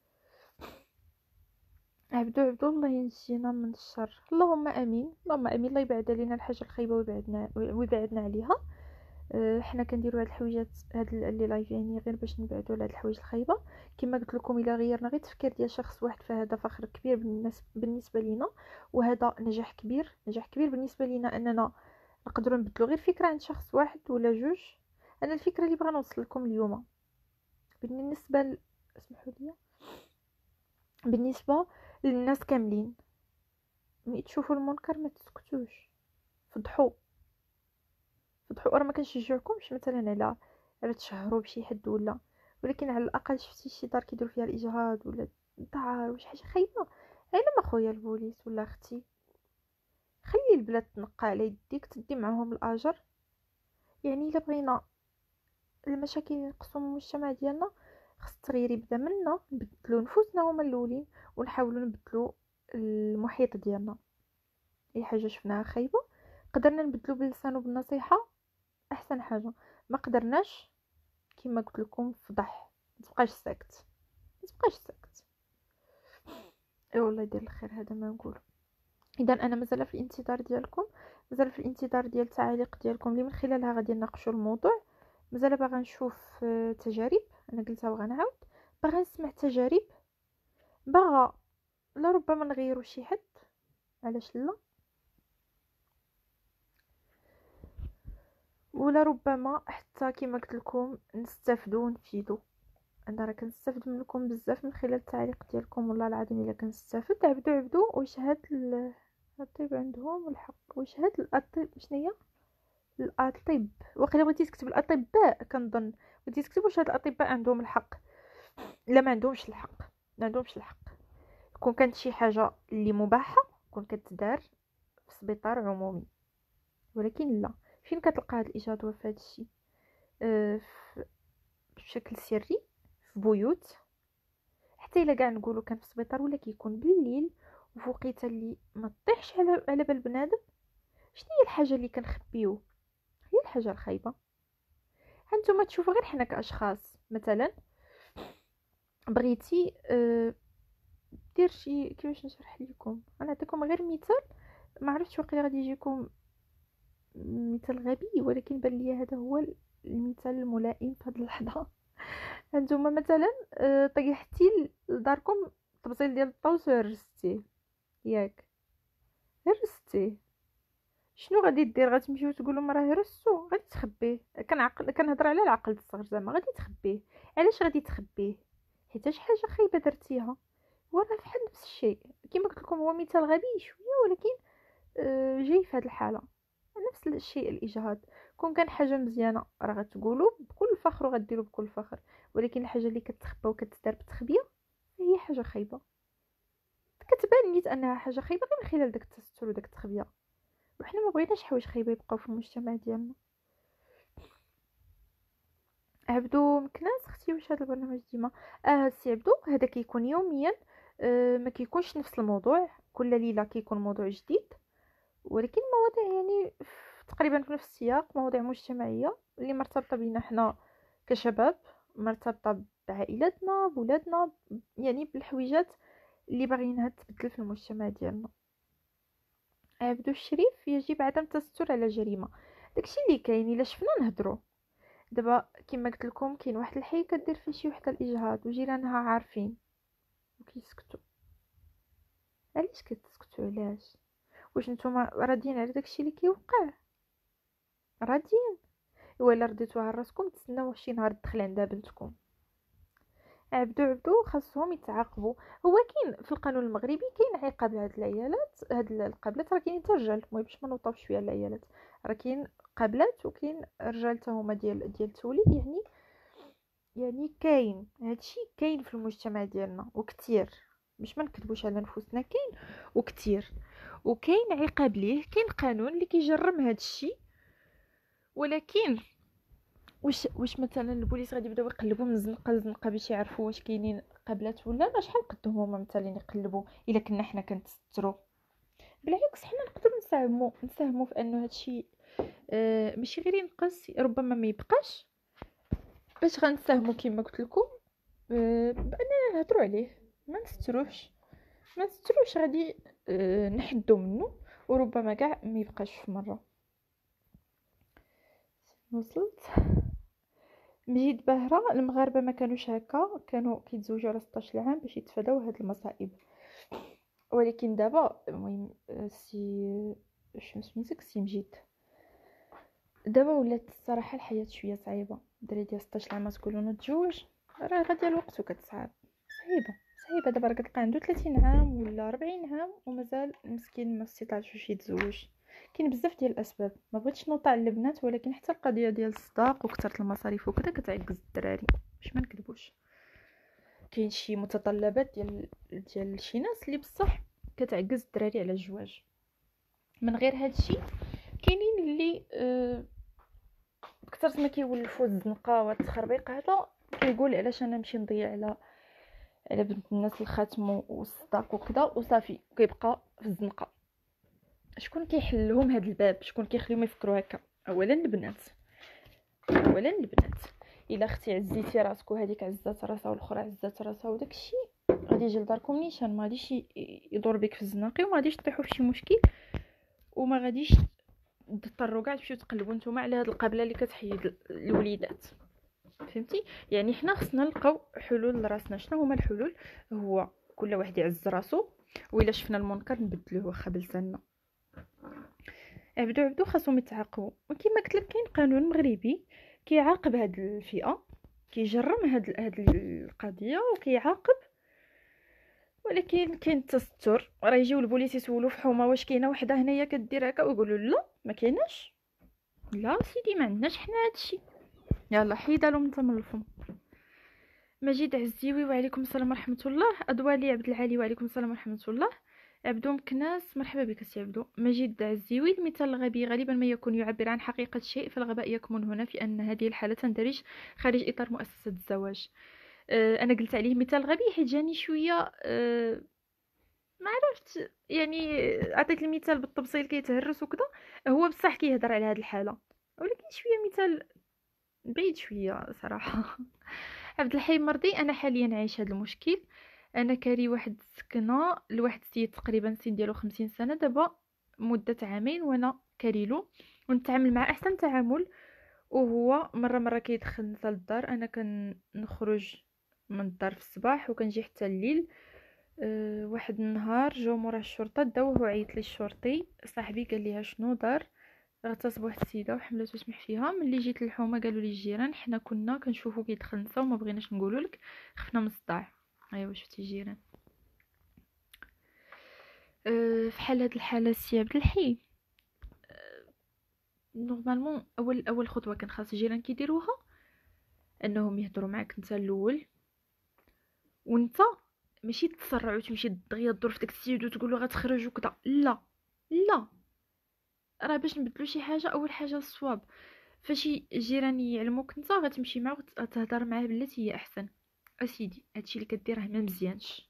عبدو الله ينجينا من الشر، اللهم امين اللهم امين. الله يبعد علينا الحاجه الخايبه ويبعدنا عليها. حنا كنديروا هاد الحويجات، هاد اللي لايف يعني غير باش نبعدوا على هاد الحوايج الخايبه. كما قلت لكم، الا غيرنا غير التفكير ديال شخص واحد فهذا فخر كبير بالنسبه لينا، وهذا نجاح كبير، نجاح كبير بالنسبه لينا، اننا نقدروا نبدلوا غير فكره عند شخص واحد ولا جوج. انا الفكره اللي بغا نوصل لكم اليوم بالنسبه اسمحوا لي، بالنسبه للناس كاملين، ملي تشوفوا المنكر ما تسكتوش، فضحوا فضحوا. راه ما كنشجعكمش مثلا على تشهروا بشي حد ولا، ولكن على الاقل شفتي شي دار كيديروا فيها الاجهاض ولا دار وشي حاجه خايبه، علم اخويا البوليس ولا اختي، خلي البلاد تنقى على يديك، تدي معاهم الاجر. يعني الا بغينا المشاكل ينقصوا من المجتمع ديالنا، خص التغيير يبدا منا، نبدلوا نفوسنا هما الاولين، ونحاولوا نبدلوا المحيط ديالنا. اي حاجه شفناها خايبه قدرنا نبدلوا بلسان وبالنصيحه، احسن حاجه. ما قدرناش، كما قلت لكم، فضح، ما تبقاش ساكت، ما تبقاش ساكت. اي والله يدير الخير، هذا ما نقول. اذا انا مازال في الانتظار ديالكم، مازال في الانتظار ديال التعاليق ديالكم اللي من خلالها غادي نناقشوا الموضوع. مازال باغا نشوف تجارب، انا قلتها وغنعاود، باغا نسمع تجارب، باغا لربما نغيروا شي حد، علاش لا، ولا ربما حتى كما قلت لكم نستافدوا ونفيدوا. انا راه كنستافد منكم بزاف من خلال التعليق ديالكم، والله العظيم الا كنستافد. عبدو واش هاد الطيب عندهم الحق، واش هاد الطيب شنو هي الاطب، واخا بغيتي تكتب الاطباء كنظن بغيتي تكتب واش هاد الاطباء عندهم الحق، لا ما عندهمش الحق، ما عندهمش الحق. كون كانت شي حاجه اللي مباحه كون كتدار في سبيطار عمومي، ولكن لا، فين كتلقى هاد الاجازه في هاد الشيء؟ بشكل سري في بيوت، حتى الا كاع نقولوا كان في السبيطار ولا كيكون بالليل وفوقيته اللي ما تطيحش على بال بنادم. شنو هي الحاجه اللي كنخبيو؟ هي الحاجه الخايبه. هانتوما تشوفوا غير حنا كاشخاص، مثلا بغيتي دير شي، كيفاش نشرح لكم، انا نعطيكم غير مثال، ما عرفتش واقيلا غادي يجيكم مثال غبي، ولكن بان لي هذا هو المثال الملائم في هذه اللحظه. هانتوما مثلا طيحتي لداركم طبسيل ديال الطوس ورستيه، ياك هرستيه، شنو غادي دير؟ غتمشيو تقولوا راه هرستو؟ غادي تخبيه. كنهضر على العقل الصغير، زعما غادي تخبيه. علاش غادي تخبيه؟ حيت شي حاجه خايبه درتيها. وراه بحال نفس الشيء كما قلت لكم، هو مثال غبي شويه ولكن جاي في هذه الحاله. نفس الشيء الاجهاض، كون كان حاجه مزيانه راه غتقولوا بكل فخر وغديروا بكل فخر، ولكن الحاجه اللي كتخبى وكتدار بتخبيه هي حاجه خايبه. كتبان نيت انها حاجه خايبه غير من خلال داك التستر وداك التخبيه، وحنا ما بغيناش حوايج خايبه يبقاو في المجتمع ديالنا. عبدو مكناس اختي، واش هذا البرنامج ديما سي عبدو هذا كيكون يوميا. ما كيكونش نفس الموضوع، كل ليله كيكون موضوع جديد، ولكن مواضيع يعني تقريبا في نفس السياق، مواضيع مجتمعيه اللي مرتبطه بينا حنا كشباب، مرتبطه بعائلاتنا بولادنا، يعني بالحويجات اللي باغيينها تبدل في المجتمع ديالنا. عبدو الشريف يجب عدم التستر على جريمه، داكشي اللي كاين. الا شفنا نهضروا. دابا كما قلت لكم كاين واحد الحي كدير فيه شي وحده الاجهاض وجيرانها عارفين وكيسكتوا. علاش كتسكتوا؟ علاش؟ واش نتوما راضيين على داكشي اللي كيوقع؟ راضيين؟ ولا رديتوها راسكم تسناو شي نهار تدخل عندها بنتكم؟ عبدو خاصهم يتعاقبوا. هو كاين في القانون المغربي كاين عقاب لهاد العيالات، هاد القبلات راه كاينين حتى الرجال، المهم باش ما نوطاو شويه على العيالات، راه كاين قبلات وكاين رجال حتى هما ديال التوليد. يعني كاين هادشي كاين في المجتمع ديالنا وكتير، باش ما نكذبوش على نفوسنا، كاين وكتير، وكاين عقاب ليه، كاين قانون اللي كيجرم هادشي. ولكن واش مثلا البوليس غادي يبداو يقلبوا من زنقه لزنقه باش يعرفوا واش كاينين قبلات ولا لا؟ شحال قدهم هما مثلا يقلبوا الا كنا حنا كنتستروا؟ بالعكس حنا نقدروا نساهموا في انه هادشي ماشي غير ينقص، ربما ما يبقاش، باش غنساهموا كما قلت لكم باننا نهضروا عليه، ما نستروش غادي نحدوا منه، وربما كاع ما يبقاش في مره. وصلت. مجيد باهرة، المغاربه ما كانوش هكا، كانوا كيتزوجوا على 16 عام باش يتفاداو هاد المصائب. ولكن دابا المهم سي شنو سميتك سي مجيد، دابا ولات الصراحه الحياه شويه صعيبه. الدري ديال 16 عام تقولوا نتزوج، راه غادي الوقت وكتصعب، صعيبه. دابا راه كتلقى عنده 30 عام ولا 40 عام ومازال مسكين ما استطاعش باش يتزوج. كاين بزاف ديال الاسباب، ما بغيتش نوطع للبنات، ولكن حتى القضيه ديال الصداق وكثره المصاريف وكذا كتعجز الدراري، باش ما نكذبوش. كاين شي متطلبات ديال شي ناس اللي بصح كتعجز الدراري على الزواج. من غير هادشي كاينين اللي كثرت ما كيولفوا الزنقه والتخربيق هذا، كيقول علاش انا نمشي نضيع على بنت الناس الختم والصداق وكذا وصافي كيبقى في الزنقه. شكون كيحل لهم هذا الباب؟ شكون كيخليهم يفكروا هكا؟ اولا البنات الا اختي عزيتي راسك وهذيك عزات راسها والاخرى عزات راسها وداكشي، غادي يجي لداركم نيشان، ما غاديش يدور بك في الزناقي، وما غاديش تطيحوا في شي مشكل، وما غاديش تضطروا كاع تمشيو تقلبوا نتوما على هاد القبله اللي كتحيد الوليدات. فهمتي؟ يعني حنا خصنا نلقاو حلول لراسنا. شنو هما الحلول؟ هو كل واحد يعز راسو، وإلا شفنا المنكر نبدلوه واخا بلساننا. عبدو خاصهم يتعاقبوا، وكما قلت لك كاين قانون مغربي كيعاقب هاد الفئه، كيجرم هاد القضيه وكيعاقب. ولكن كاين التستر، راه يجيو البوليس يسولوا في حومه واش كاينه وحده هنايا كدير هكا، ويقولوا لا ما كايناش، لا سيدي ما عندناش حنا هادشي، يلا حيدالو من تم الفم. مجيد عزيوي وعليكم السلام ورحمه الله. ادوالي عبد العالي وعليكم السلام ورحمه الله. عبدو مكناس مرحبا بك سي عبدو. مجيد عزيوي، المثال الغبي غالبا ما يكون يعبر عن حقيقة الشيء، فالغباء يكمن هنا في أن هذه الحالة تندرج خارج إطار مؤسسة الزواج. أنا قلت عليه مثال غبي حيت جاني شوية ما عرفت، يعني عطيت المثال بالتفصيل كيتهرس وكذا، هو بصح كيهضر على هذه الحالة، ولكن شوية مثال بعيد شوية صراحة. عبد الحي مرضي، أنا حاليا عايش هذا المشكل. انا كاري واحد السكنه لواحد السيد تقريبا سن ديالو 50 سنه دابا مده عامين، وانا كاريلو ونتعامل معاه احسن تعامل. وهو مره كيدخل نتا للدار، انا كنخرج من الدار في الصباح وكنجي حتى الليل. واحد النهار جاو مورا الشرطه داوه وعيط لي الشرطي صاحبي قال ليها شنو دار. اغتصب واحد السيده وحملات وسمح فيها. ملي جيت للحومه قالوا لي الجيران حنا كنا كنشوفو كيدخل نسا وما بغيناش نقولوا لك، خفنا من الصداع. ايوا شفتي الجيران. في حال هاد الحاله السي عبد الحي، نورمالمون اول خطوه كان خاص الجيران كيديروها انهم يهضروا معاك انت الاول، وانت ماشي تسرع وتمشي دغيا تدور في داك السيد وتقول له غتخرج وكذا. لا لا، راه باش نبدلو شي حاجه اول حاجه الصواب. فاش الجيران يعلموك انت غتمشي معاه وتهضر معاه بلاتي هي احسن. اسيدي هادشي اللي كدير راه ما مزيانش.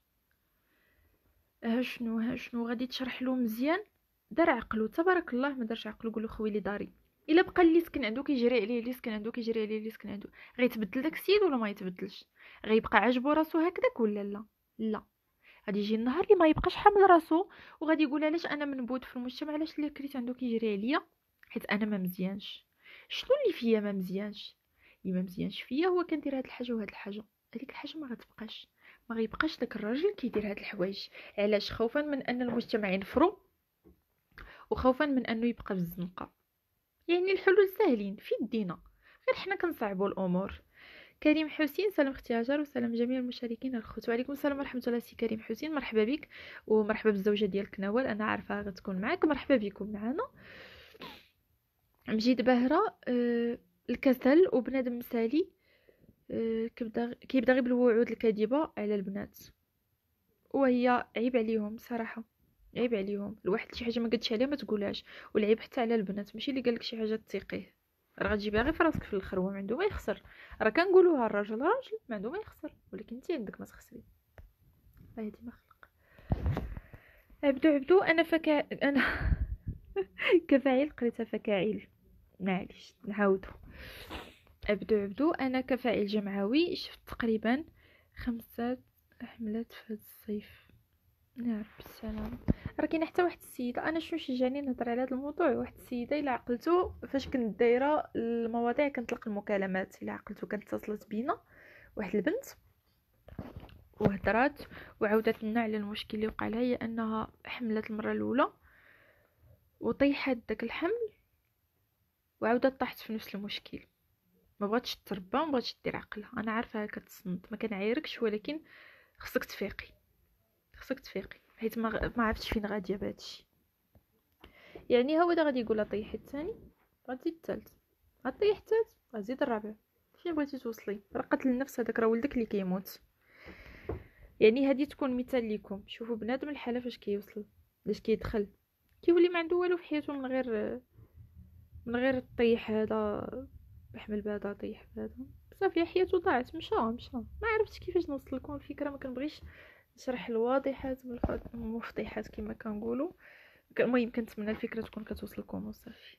ها شنو غادي تشرح له مزيان. دار عقلو تبارك الله، ما دارش عقلو. قولو خويلي داري الا بقى اللي سكن عندو كيجري عليه، اللي سكن عندو كيجري عليه، اللي سكن عندو غيتبدل داك السيد ولا ما يتبدلش؟ غيبقى عاجبو راسو هكذاك ولا لا؟ لا، غادي يجي النهار اللي ما يبقاش حامل راسو وغادي يقول علاش انا منبوذ في المجتمع، علاش اللي كريت عندو كيجري عليا، حيت انا ما مزيانش. شنو اللي فيا ما مزيانش؟ اللي ما مزيانش فيا هو كندير هاد الحاجه وهاد الحاجه، هذيك الحاجه ما غتبقاش. ما غيبقاش داك الراجل كيدير هاد الحوايج. علاش؟ خوفا من ان المجتمع ينفرو، وخوفا من انه يبقى في الزنقه. يعني الحلول ساهلين في يدينا، غير حنا كنصعبوا الامور. كريم حسين، سلام اختي هاجر، وسلام جميع المشاركين الخوت. وعليكم السلام ورحمه الله. سي كريم حسين مرحبا بك، ومرحبا بالزوجه ديالك نوال، انا عارفه غتكون معاك. مرحبا بكم معنا. مجيد بهره، الكسل وبنادم مثالي، كيبدا غير بالوعود الكاذبه على البنات، وهي عيب عليهم صراحه. عيب عليهم الواحد شي حاجه ما قدش عليها ما تقولهاش، والعيب حتى على البنات. ماشي اللي قالك شي حاجه تثيقيه، راه غتجيبها غير في راسك في الاخر، هو ما عنده ما يخسر. راه كنقولوها الراجل راجل ما عنده ما يخسر، ولكن انت عندك ما تخسري. هادي ما خلق. عبدو انا انا كفاعل قريتها فكاعل، معليش نعاودو. عبدو انا كفاعل جمعوي شفت تقريبا 5 حملات في هذا الصيف. يا رب السلام. راه كاينه حتى واحد السيده، انا شنو شجعني نهضر على هذا الموضوع، واحد السيده الا عقلتو فاش كنت دايره المواضيع كنطلق المكالمات، الا عقلتو كانت اتصلت بينا واحد البنت وهضرات وعاودت لنا على المشكل اللي وقع لها، هي انها حملت المره الاولى وطيحت داك الحمل وعاودت طاحت في نفس المشكل. ما بغاتش تربى، ما بغاتش دير عقلها. انا عارفه كتصنت، ما كنعايركش، ولكن خصك تفيقي، خصك تفيقي، حيت ما عرفتش فين غاديه بهادشي. يعني هو دا غادي يقولها طيحي الثاني، غتزيد الثالث، غطيح الثالث، غتزيد الرابع. فين بغيتي توصلي؟ راه قتل النفس، هذاك راه ولدك اللي كيموت. يعني هذه تكون مثال لكم. شوفوا بنادم الحاله فاش كيوصل، باش كيدخل كيولي ما عنده والو في حياته من غير الطيح هذا، بحمل بهذا طيح بهذا، صافي حياته ضاعت. مشى ما عرفتش كيفاش نوصل لكم الفكره. ما كنبغيش نشرح الواضحات والمفضحات كما كنقولوا. المهم كنتمنى الفكره تكون كتوصل لكم وصافي.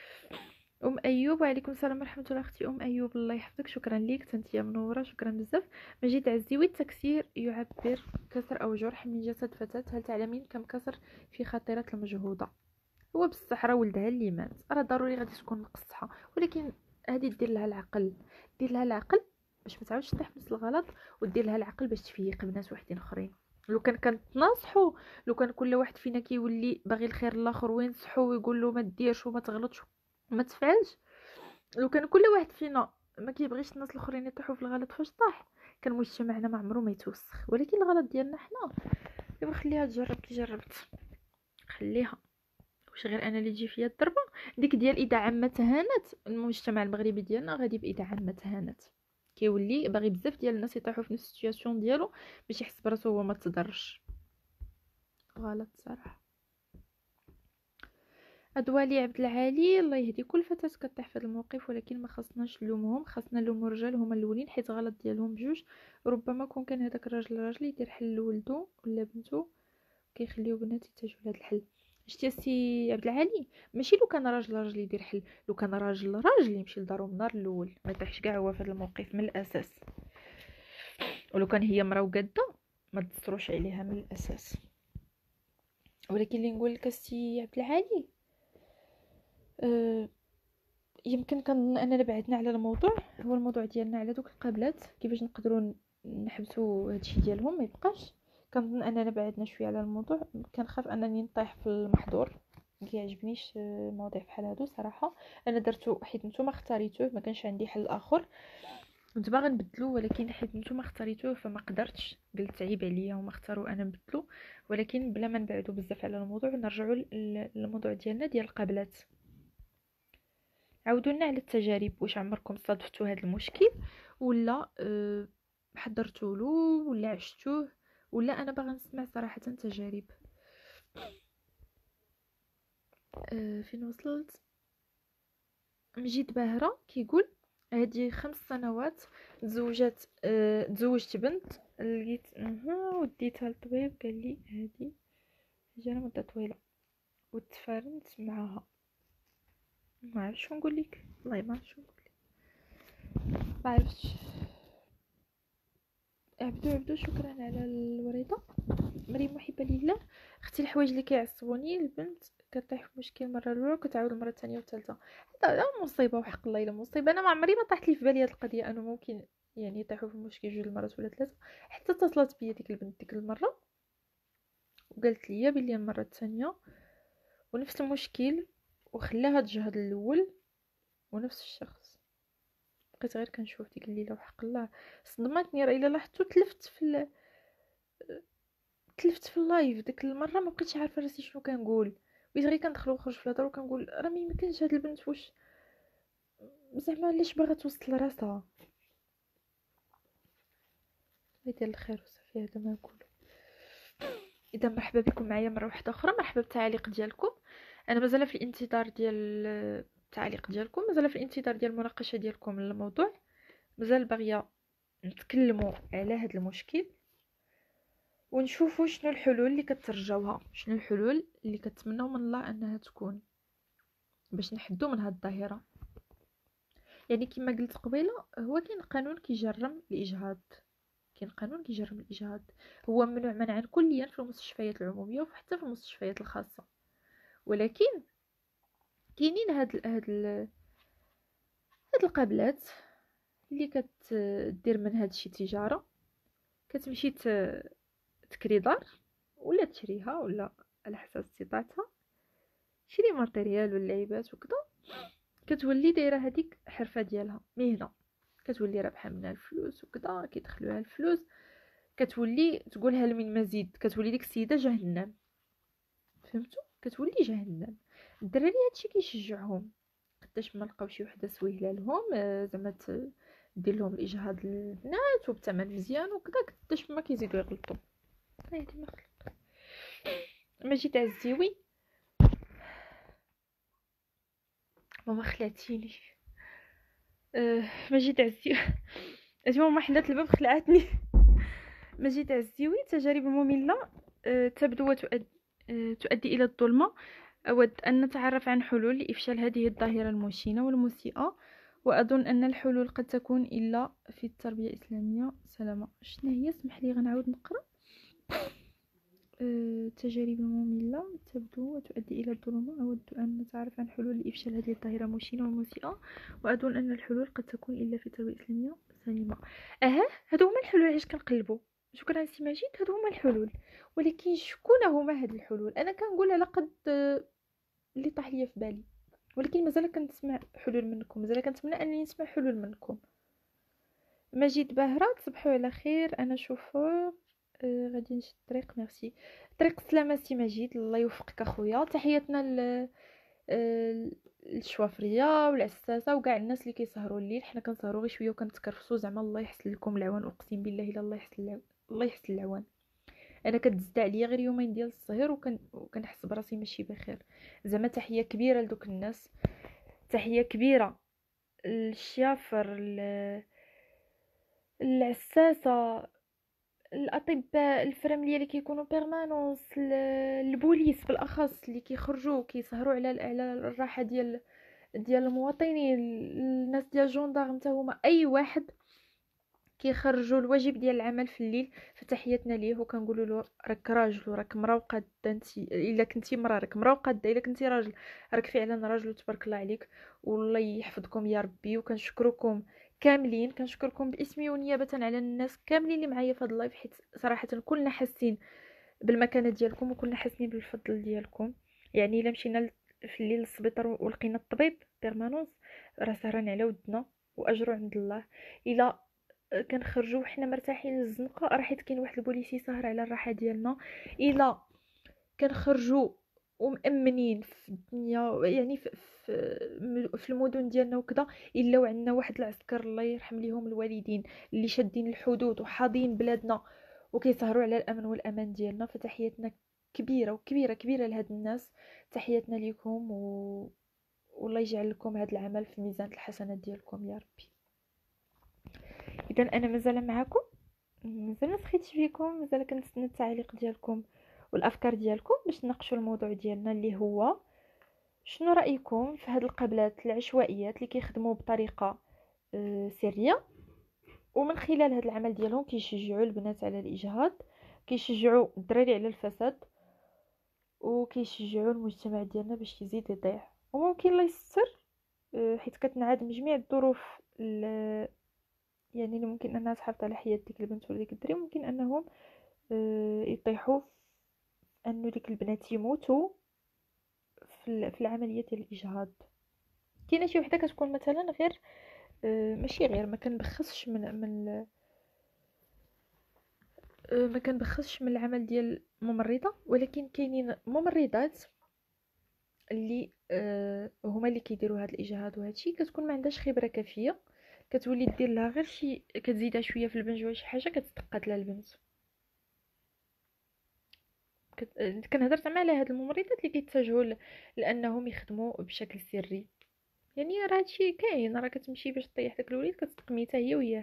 ايوب، وعليكم السلام ورحمه الله. اختي ايوب الله يحفظك، شكرا ليك، انتيا منوره، شكرا بزاف. مجيد عزيوي، التكسير يعبر كسر او جرح من جسد فتاه، هل تعلمين كم كسر في خاطره المجهوده؟ هو بصح راه ولدها اللي مات، راه ضروري غادي تكون نقصتها، ولكن هذه دير لها العقل، دير لها العقل باش ما تعاودش تطيح في نفس الغلط، ودير لها العقل باش تفيق بنات وحدين اخرين. لو كان كنتناصحوا، لو كان كل واحد فينا كيولي باغي الخير للاخر وينصحو ويقول له ما ديرش وما تغلطش وما تفعلش، لو كان كل واحد فينا ما كيبغيش الناس الاخرين يطيحوا في الغلط فاش طاح، كان مجتمعنا ما عمره ما يتوسخ. ولكن الغلط ديالنا حنا، دابا خليها تجرب كي جربت، خليها. واش غير انا اللي تجي فيا الضربه؟ ديك ديال اذا عمت هانت، المجتمع المغربي ديالنا غادي باذا عمت هانت، كيولي باغي بزاف ديال الناس يطيحوا في نفس السيتوياسيون ديالو باش يحس براسو هو ما تضرش. غلط صراحه. ادوالي عبد العالي، الله يهدي كل فتاه كطيح في هذا الموقف، ولكن ما خصناش نلومهم، خاصنا نلوموا الرجال هما الاولين، حيت غلط ديالهم بجوج. ربما كان هذاك الراجل يدير حل لولدو ولا بنته، كيخليو بنات يتجهوا لهذا الحل. شتي سي عبد العالي، ماشي لو كان راجل يدير حل، لو كان راجل يمشي لدارو من النهار الاول، ما يطيحش كاع هو في هذا الموقف من الاساس. ولو كان هي مرا وقاده ما تدستروش عليها من الاساس. ولكن اللي نقول لك السي عبد العالي، يمكن كنظن اننا بعدنا على الموضوع، هو الموضوع ديالنا على دوك القابلات، كيفاش نقدروا نحبسوا هادشي ديالهم ما يبقاش. كنظن اننا بعدنا شويه على الموضوع، كنخاف انني نطيح في المحظور. ما كيعجبنيش مواضيع بحال هادو صراحه. انا درتو حيت نتوما اختاريتوه، ما كانش عندي حل اخر. كنت باغا نبدلو ولكن حيت نتوما اختاريتوه فما قدرتش، قلت عيب عليا هما اختاروا انا نبدلو. ولكن بلا ما نبعدوا بزاف على الموضوع، نرجعوا للموضوع ديالنا ديال القابلات. عاودوا لنا على التجارب، واش عمركم صادفتوا هذا المشكل ولا حضرتوا له ولا عشتوه؟ ولا انا باغا نسمع صراحه تجارب. فين وصلت؟ مجيد باهره كيقول هذه 5 سنوات تزوجت بنت، لقيت وديتها للطبيب قال لي هذه جرى مده طويله وتفارنت معها. ما عرفتش شنو نقول لك، والله ما عرفتش شنو نقول لك، ما عرفتش. عبدو شكرا على الوريضه. مريم محبه لله. اختي الحوايج اللي كيعصبوني البنت كطيح في مشكل المره الاولى وكتعاود المره الثانيه والثالثه. هذا مصيبه وحق الله الا مصيبه. انا ما عمري ما طاحت لي في بالي هذه القضيه انه ممكن يعني يطيحوا في المشكل 2 المرات ولا 3. حتى اتصلت بيا ديك البنت ديك المره وقالت لي بلي المره الثانيه ونفس المشكل وخلاها تجهد الاول ونفس الشخص. بقيت غير كنشوف ديك الليله وحق الله صدمتني. راه الا لاحظتوا تلفت في اللايف ديك المره، ما بقيتش عارفه راسي شنو كنقول. بغيت غير كندخل ونخرج في الهضره وكنقول راه ما يمكنش هاد البنت واش زعما علاش باغا توصل راسها. يدير الخير وصافي، هذا ما نقول. اذا مرحبا بكم معايا مره واحده اخرى، مرحبا بالتعاليق ديالكم. انا مازال في الانتظار ديال التعاليق ديالكم، مازال في الانتظار ديال المناقشه ديالكم للموضوع، مازال باغيه نتكلموا على هذا المشكل ونشوفوا شنو الحلول اللي كترجاوها، شنو الحلول اللي كتمنوا من الله انها تكون باش نحدوا من هاد الظاهره. يعني كما قلت قبيله، هو كاين قانون كيجرم الاجهاض، كاين قانون كيجرم الاجهاض، هو ممنوع منعا كليا في المستشفيات العموميه وحتى في المستشفيات الخاصه. ولكن كاينين هاد القابلات اللي كتدير من هاد الشيء تجاره، كتمشي تكري دار ولا تشريها ولا على حسب استطاعتها، تشري ماتيريال واللعيبات وكذا، كتولي دايره هذيك حرفه ديالها، مهنه، كتولي رابحه منها الفلوس وكذا، كيدخلوها الفلوس، كتولي تقولها من مزيد، كتولي ديك السيده جهنم. فهمتوا؟ كتولي جهنم. الدراري هادشي كيشجعهم، قداش ما لقاو شي وحده سويهله لهم زعما دير لهم الاجهاض للبنات وبثمن مزيان وكذا، قداش ما كيزيدوا يغلطوا. هادي ما غلط. مجيد عزيوي، ماما خلعتيني. مجيد عزيوي اجي ماما حلات الباب خلعتني. مجيد عزيوي، تجارب مملة تبدو تؤدي إلى الظلمة. أود أن نتعرف عن حلول لإفشال هذه الظاهرة المشينة والمسيئة، وأظن أن الحلول قد تكون إلا في التربية الإسلامية. سلامة. شنو هي؟ اسمح لي غنعاود نقرأ. تجارب مملة تبدو وتؤدي إلى الظلمة. أود أن نتعرف عن حلول لإفشال هذه الظاهرة المشينة والمسيئة، وأظن أن الحلول قد تكون إلا في التربية الإسلامية. سليمة. هادو هما الحلول. علاش كنقلبوا؟ شكرا سي مجيد. هادو هما الحلول، ولكن شكون هما هاد الحلول؟ انا كنقول على قد اللي طاح ليا في بالي، ولكن مازال كنسمع حلول منكم، مازال كنتمنى انني نسمع حلول منكم. مجيد باهره، تصبحوا على خير. انا شوفوا غادي نمشي الطريق. ميرسي. طريق السلامه سي مجيد، الله يوفقك اخويا. تحياتنا الشوافريه والعساسه وكاع الناس اللي كيسهروا الليل. حنا كنسهروا غير شويه وكنتكرفسوا، زعما الله يحسن لكم العوان، اقسم بالله الا الله يحسن العوان. انا كتزد عليا غير يومين ديال الصهير وكنحس براسي ماشي بخير. زعما تحيه كبيره لدوك الناس، تحيه كبيره للشيافر، العساسه، الاطباء، الفرامليه اللي كيكونوا بيرمانونس، البوليس بالاخص اللي كيخرجوا كيسهروا على الراحه ديال المواطنين، الناس ديال الجندارم حتى هما، اي واحد كيخرجوا الواجب ديال العمل في الليل، فتحياتنا ليه وكنقولوا له راك راجل وراك مرا وقاده، انت الا كنتي مرا راك مرا وقاده، الا كنتي راجل راك فعلا راجل وتبارك الله عليك، والله يحفظكم يا ربي. وكنشكركم كاملين، كنشكركم باسمي ونيابه على الناس كاملين اللي معايا في هذا اللايف، حيت صراحه كلنا حاسين بالمكانه ديالكم وكلنا حاسين بالفضل ديالكم. يعني الا مشينا في الليل للسبيطار ولقينا الطبيب بيرمانونس، راه سهران على ودنا واجره عند الله. الا كنخرجوا وحنا مرتاحين للزنقه، راه حيت كاين واحد البوليسي ساهر على الراحه ديالنا. الا كنخرجوا ومأمنين في الدنيا، يعني في المدن ديالنا وكذا، الا وعندنا واحد العسكر الله يرحم ليهم الوالدين اللي شادين الحدود وحاضين بلادنا وكيسهروا على الامن والامان ديالنا، فتحياتنا كبيره وكبيره كبيره لهاد الناس. تحياتنا ليكم والله يجعل لكم هذا العمل في ميزان الحسنات ديالكم يا ربي. اذا انا مازال معكم، مازال ما سخيتش فيكم، مازال كنتسنى التعليق ديالكم والافكار ديالكم باش نناقشوا الموضوع ديالنا اللي هو شنو رايكم في هاد القبلات العشوائيات اللي كيخدموا بطريقه سريه، ومن خلال هذا العمل ديالهم كيشجعوا البنات على الاجهاض، كيشجعوا الدراري على الفساد، وكيشجعوا المجتمع ديالنا باش يزيد يضيع. وممكن الله يستر حيت كتنعدم جميع الظروف يعني اللي ممكن انها تحافظ على حياه ديك البنت ولا ديك الدري، ممكن انهم يطيحوا في انه ديك البنات يموتوا في العمليه ديال الاجهاض. كاينه شي وحده كتكون مثلا غير ماشي غير ما كنبخسش ما كنبخسش من العمل ديال الممرضه، ولكن كاينين ممرضات اللي هما اللي كيديروا هذا الاجهاض وهادشي، كتكون ما عندهاش خبره كافيه، كتولي دير لها غير شي كتزيدها شويه في البنج ولا شي حاجه كتتقاد لها البنت. كنهضر زعما على هاد الممرضات اللي كيتجهوا لانهم يخدموا بشكل سري. يعني راه هادشي كاين، راه كتمشي باش طيح داك الوليد كتقميتها هي وياه.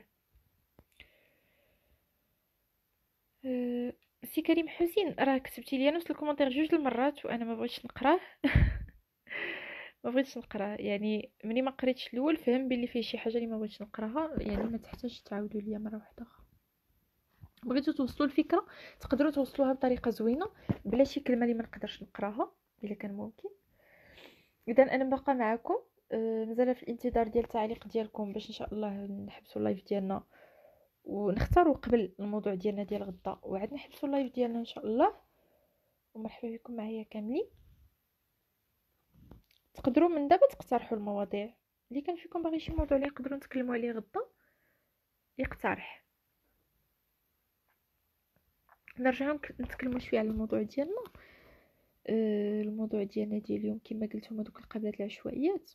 سي كريم حسين راه كتبتي لي نفس الكومونتير جوج المرات وانا ما بغيتش نقراه. ما بغيتش نقراه، يعني ملي ما قريتش الاول فهم بلي فيه شي حاجه اللي ما بغيتش نقراها، يعني ما تحتاج تعاودوا ليا مره واحده اخرى. بغيتو توصلوا الفكره تقدروا توصلوها بطريقه زوينه بلا شي كلمه اللي ما نقدرش نقراها الا كان ممكن. اذا انا باقا معكم، مازال في الانتظار ديال التعليق ديالكم باش ان شاء الله نحبسوا اللايف ديالنا ونختاروا قبل الموضوع ديالنا ديال غدا، وعاد نحبسوا اللايف ديالنا ان شاء الله. ومرحبا بكم معايا كاملين. تقدروا من دابا تقترحوا المواضيع اللي كان فيكم باغي شي موضوع اللي نقدروا نتكلموا عليه غدا يقترح. نرجعوا نتكلموا شويه على الموضوع ديالنا. الموضوع ديالنا ديال اليوم كما قلت هما دوك القبلات العشوائيات.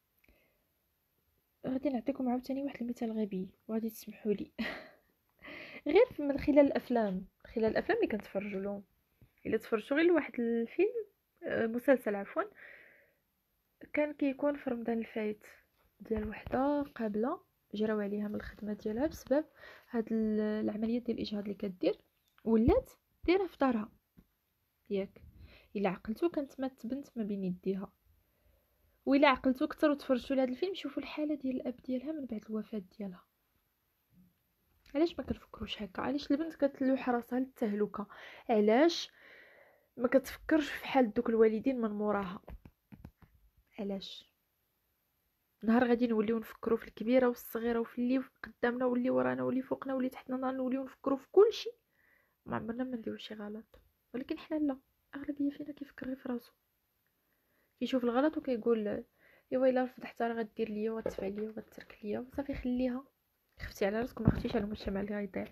غادي نعطيكم عاوتاني واحد المثال غبي وغادي تسمحوا لي. غير من خلال الافلام، خلال الافلام اللي كنتفرجوا لهم، الا تفرجتوا غير لواحد الفيلم مسلسل عفوا، كان كيكون في رمضان الفايت ديال وحده قابله جراو عليها من الخدمه ديالها بسبب هاد العمليه ديال الاجهاض اللي كدير، ولات ديرها في دارها ياك. الا عقلتو كانت مات بنت ما بين يديها، وإلا عقلتو كثر وتفرجتوا لهذا الفيلم شوفوا الحاله ديال الاب ديالها من بعد الوفاه ديالها. علاش ما كنفكروش هكا؟ علاش البنت كتلوح راسها للتهلكه؟ علاش ما كتفكرش في حال دوك الوالدين من موراها؟ علاش نهار غادي نوليو نفكروا في الكبيره والصغيره وفي اللي قدامنا واللي ورانا واللي فوقنا واللي تحتنا، نهار نوليو نفكروا في كل شيء ما عمرنا ما نديرو شي غلط. ولكن حنا لا، اغلبيه فينا كيفكر غير في راسو، كيشوف الغلط وكيقول ايوا الا فضحتها راه غدير ليا وغتدفع ليا وغتترك ليا وصافي خليها. خفتي على راسك ما خفتيش على المجتمع اللي غيضيع.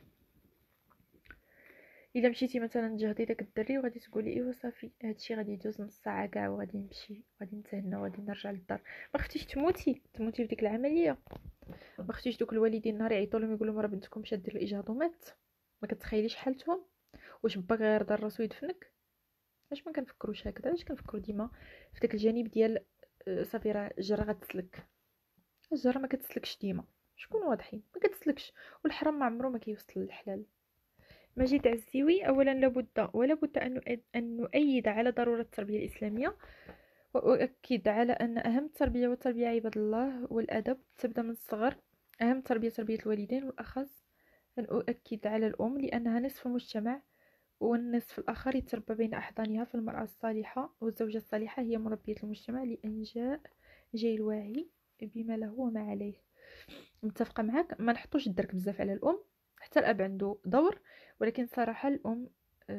الا مشيتي مثلا تجهدي داك الدري وغادي تقولي ايوا صافي هادشي غادي يدوز نص ساعه كاع وغادي نمشي وغادي نتهنى وغادي نرجع للدار، ما خفتيش تموتي في ديك العمليه. ما خفتيش دوك الوالدين نهار يعيطوا لهم يقولوا راه بنتكم مشات دير الاجهاض ومات، ما كتخيليش حالتهم؟ واش باغي غيرضى راسو يدفنك؟ علاش ما كنفكروش هكذا؟ علاش كنفكروا ديما في داك الجانب ديال صافي راه الجره غتسلك؟ الجره ما كتسلكش ديما، شكون واضحين ما كتسلكش، والحرام ما عمره ما كيوصل للحلال. مجيد عزيوي اولا لابد ولا بد ان نؤيد على ضروره التربيه الاسلاميه، واؤكد على ان اهم التربيه والتربيه عباد الله والادب تبدا من الصغر. اهم تربيه الوالدين والاخص أؤكد على الأم لأنها نصف المجتمع، والنصف الآخر يتربى بين أحضانها. فالمرأة الصالحة والزوجة الصالحة هي مربية المجتمع لإنجاء جيل واعي بما له وما عليه. متفقة معك، ما نحطوش الدرك بزاف على الأم، حتى الأب عنده دور، ولكن صراحة الأم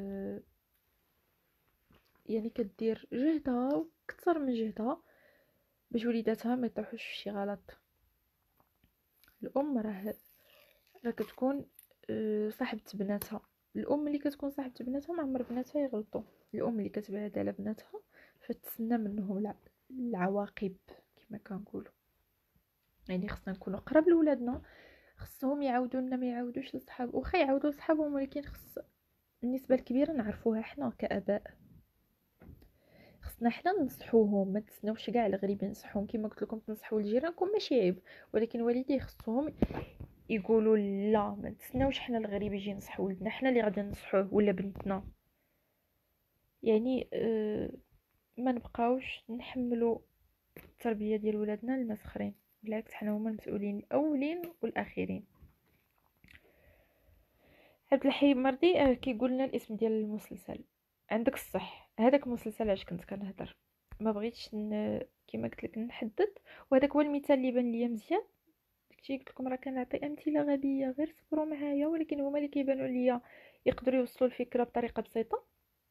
يعني كدير جهدها وكثر من جهدها باش وليداتها ما يطيحوش في شي غلط. الأم راه كتكون صاحبة بناتها. الأم اللي كتكون صاحبة بناتها ما عمر بناتها يغلطوا. الأم اللي كتبعد على بناتها فتسنى منهم العواقب كما كنقولوا. يعني خصنا نكونوا قرب لولادنا، خصهم يعاودوا لنا ما يعاودوش لصحاب، واخا يعاودوا لصحابهم ولكن خص النسبه الكبيره نعرفوها حنا كاباء. خصنا حنا ننصحوهم، ما تسناوش كاع الغريب ينصحوهم. كما قلت لكم تنصحوا لجيرانكم ماشي عيب، ولكن والدي خصهم يقولوا لا، ما تسناوش حنا الغريب يجي ينصح ولدنا، حنا اللي غادي ننصحوه ولا بنتنا. يعني ما نبقاوش نحملوا التربيه ديال ولادنا للناس اخرين، بالعكس حنا هما المسؤولين الاولين والاخرين. عبد الحي مرضي كيقول لنا الاسم ديال المسلسل. عندك الصح، هذاك المسلسل علاش كنت كنهضر، ما بغيتش كما قلت لك نحدد، وهذاك هو المثال اللي بان ليا مزيان. داكشي قلت لكم راه كنعطي امثله غبيه، غير صبروا معايا، ولكن هما اللي كيبانوا ليا يقدروا يوصلوا الفكره بطريقه بسيطه.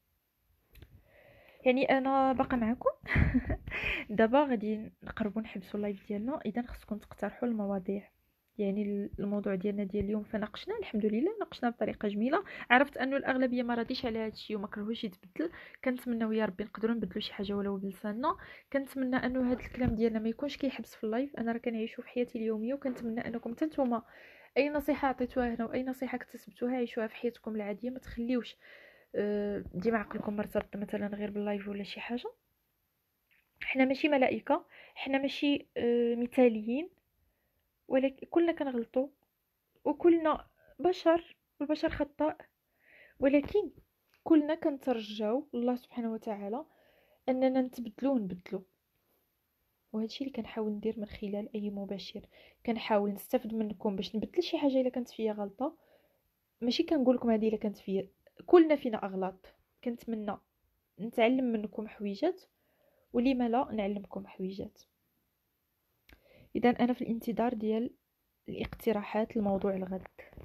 يعني انا باقا معكم. دابا غادي نقربوا نحبسوا اللايف ديالنا، اذا خصكم تقترحوا المواضيع. يعني الموضوع ديالنا ديال اليوم فناقشنا، الحمد لله ناقشنا بطريقه جميله. عرفت انه الاغلبيه ما راديش على هذا الشيء وما كرهوش يتبدل. كنتمناو يا ربي نقدروا نبدلوا شي حاجه ولو بلساننا. كنتمنى انه هذا الكلام ديالنا ما يكونش كيحبس في اللايف. انا راه كنعيشو في حياتي اليوميه، وكنتمنى انكم حتى نتوما اي نصيحه عطيتوها هنا واي نصيحه اكتسبتوها عيشوها في حياتكم العاديه. ما تخليوش ديما عقلكم مرتبط مثلا غير باللايف ولا شي حاجه. حنا ماشي ملائكه، حنا ماشي مثاليين، ولكن كلنا كنغلطوا وكلنا بشر، والبشر خطاء، ولكن كلنا كنترجاو الله سبحانه وتعالى اننا نتبدلوا ونبدلوا. وهذا الشيء اللي كنحاول ندير من خلال اي مباشر. كنحاول نستافد منكم باش نبدل شي حاجه الا كانت فيا غلطه. ماشي كنقول لكم هذه الا كانت فيا، كلنا فينا اغلاط. كنتمنى نتعلم منكم حويجات، ولما لا نعلمكم حويجات. اذا انا في الانتظار ديال الاقتراحات لموضوع الغد.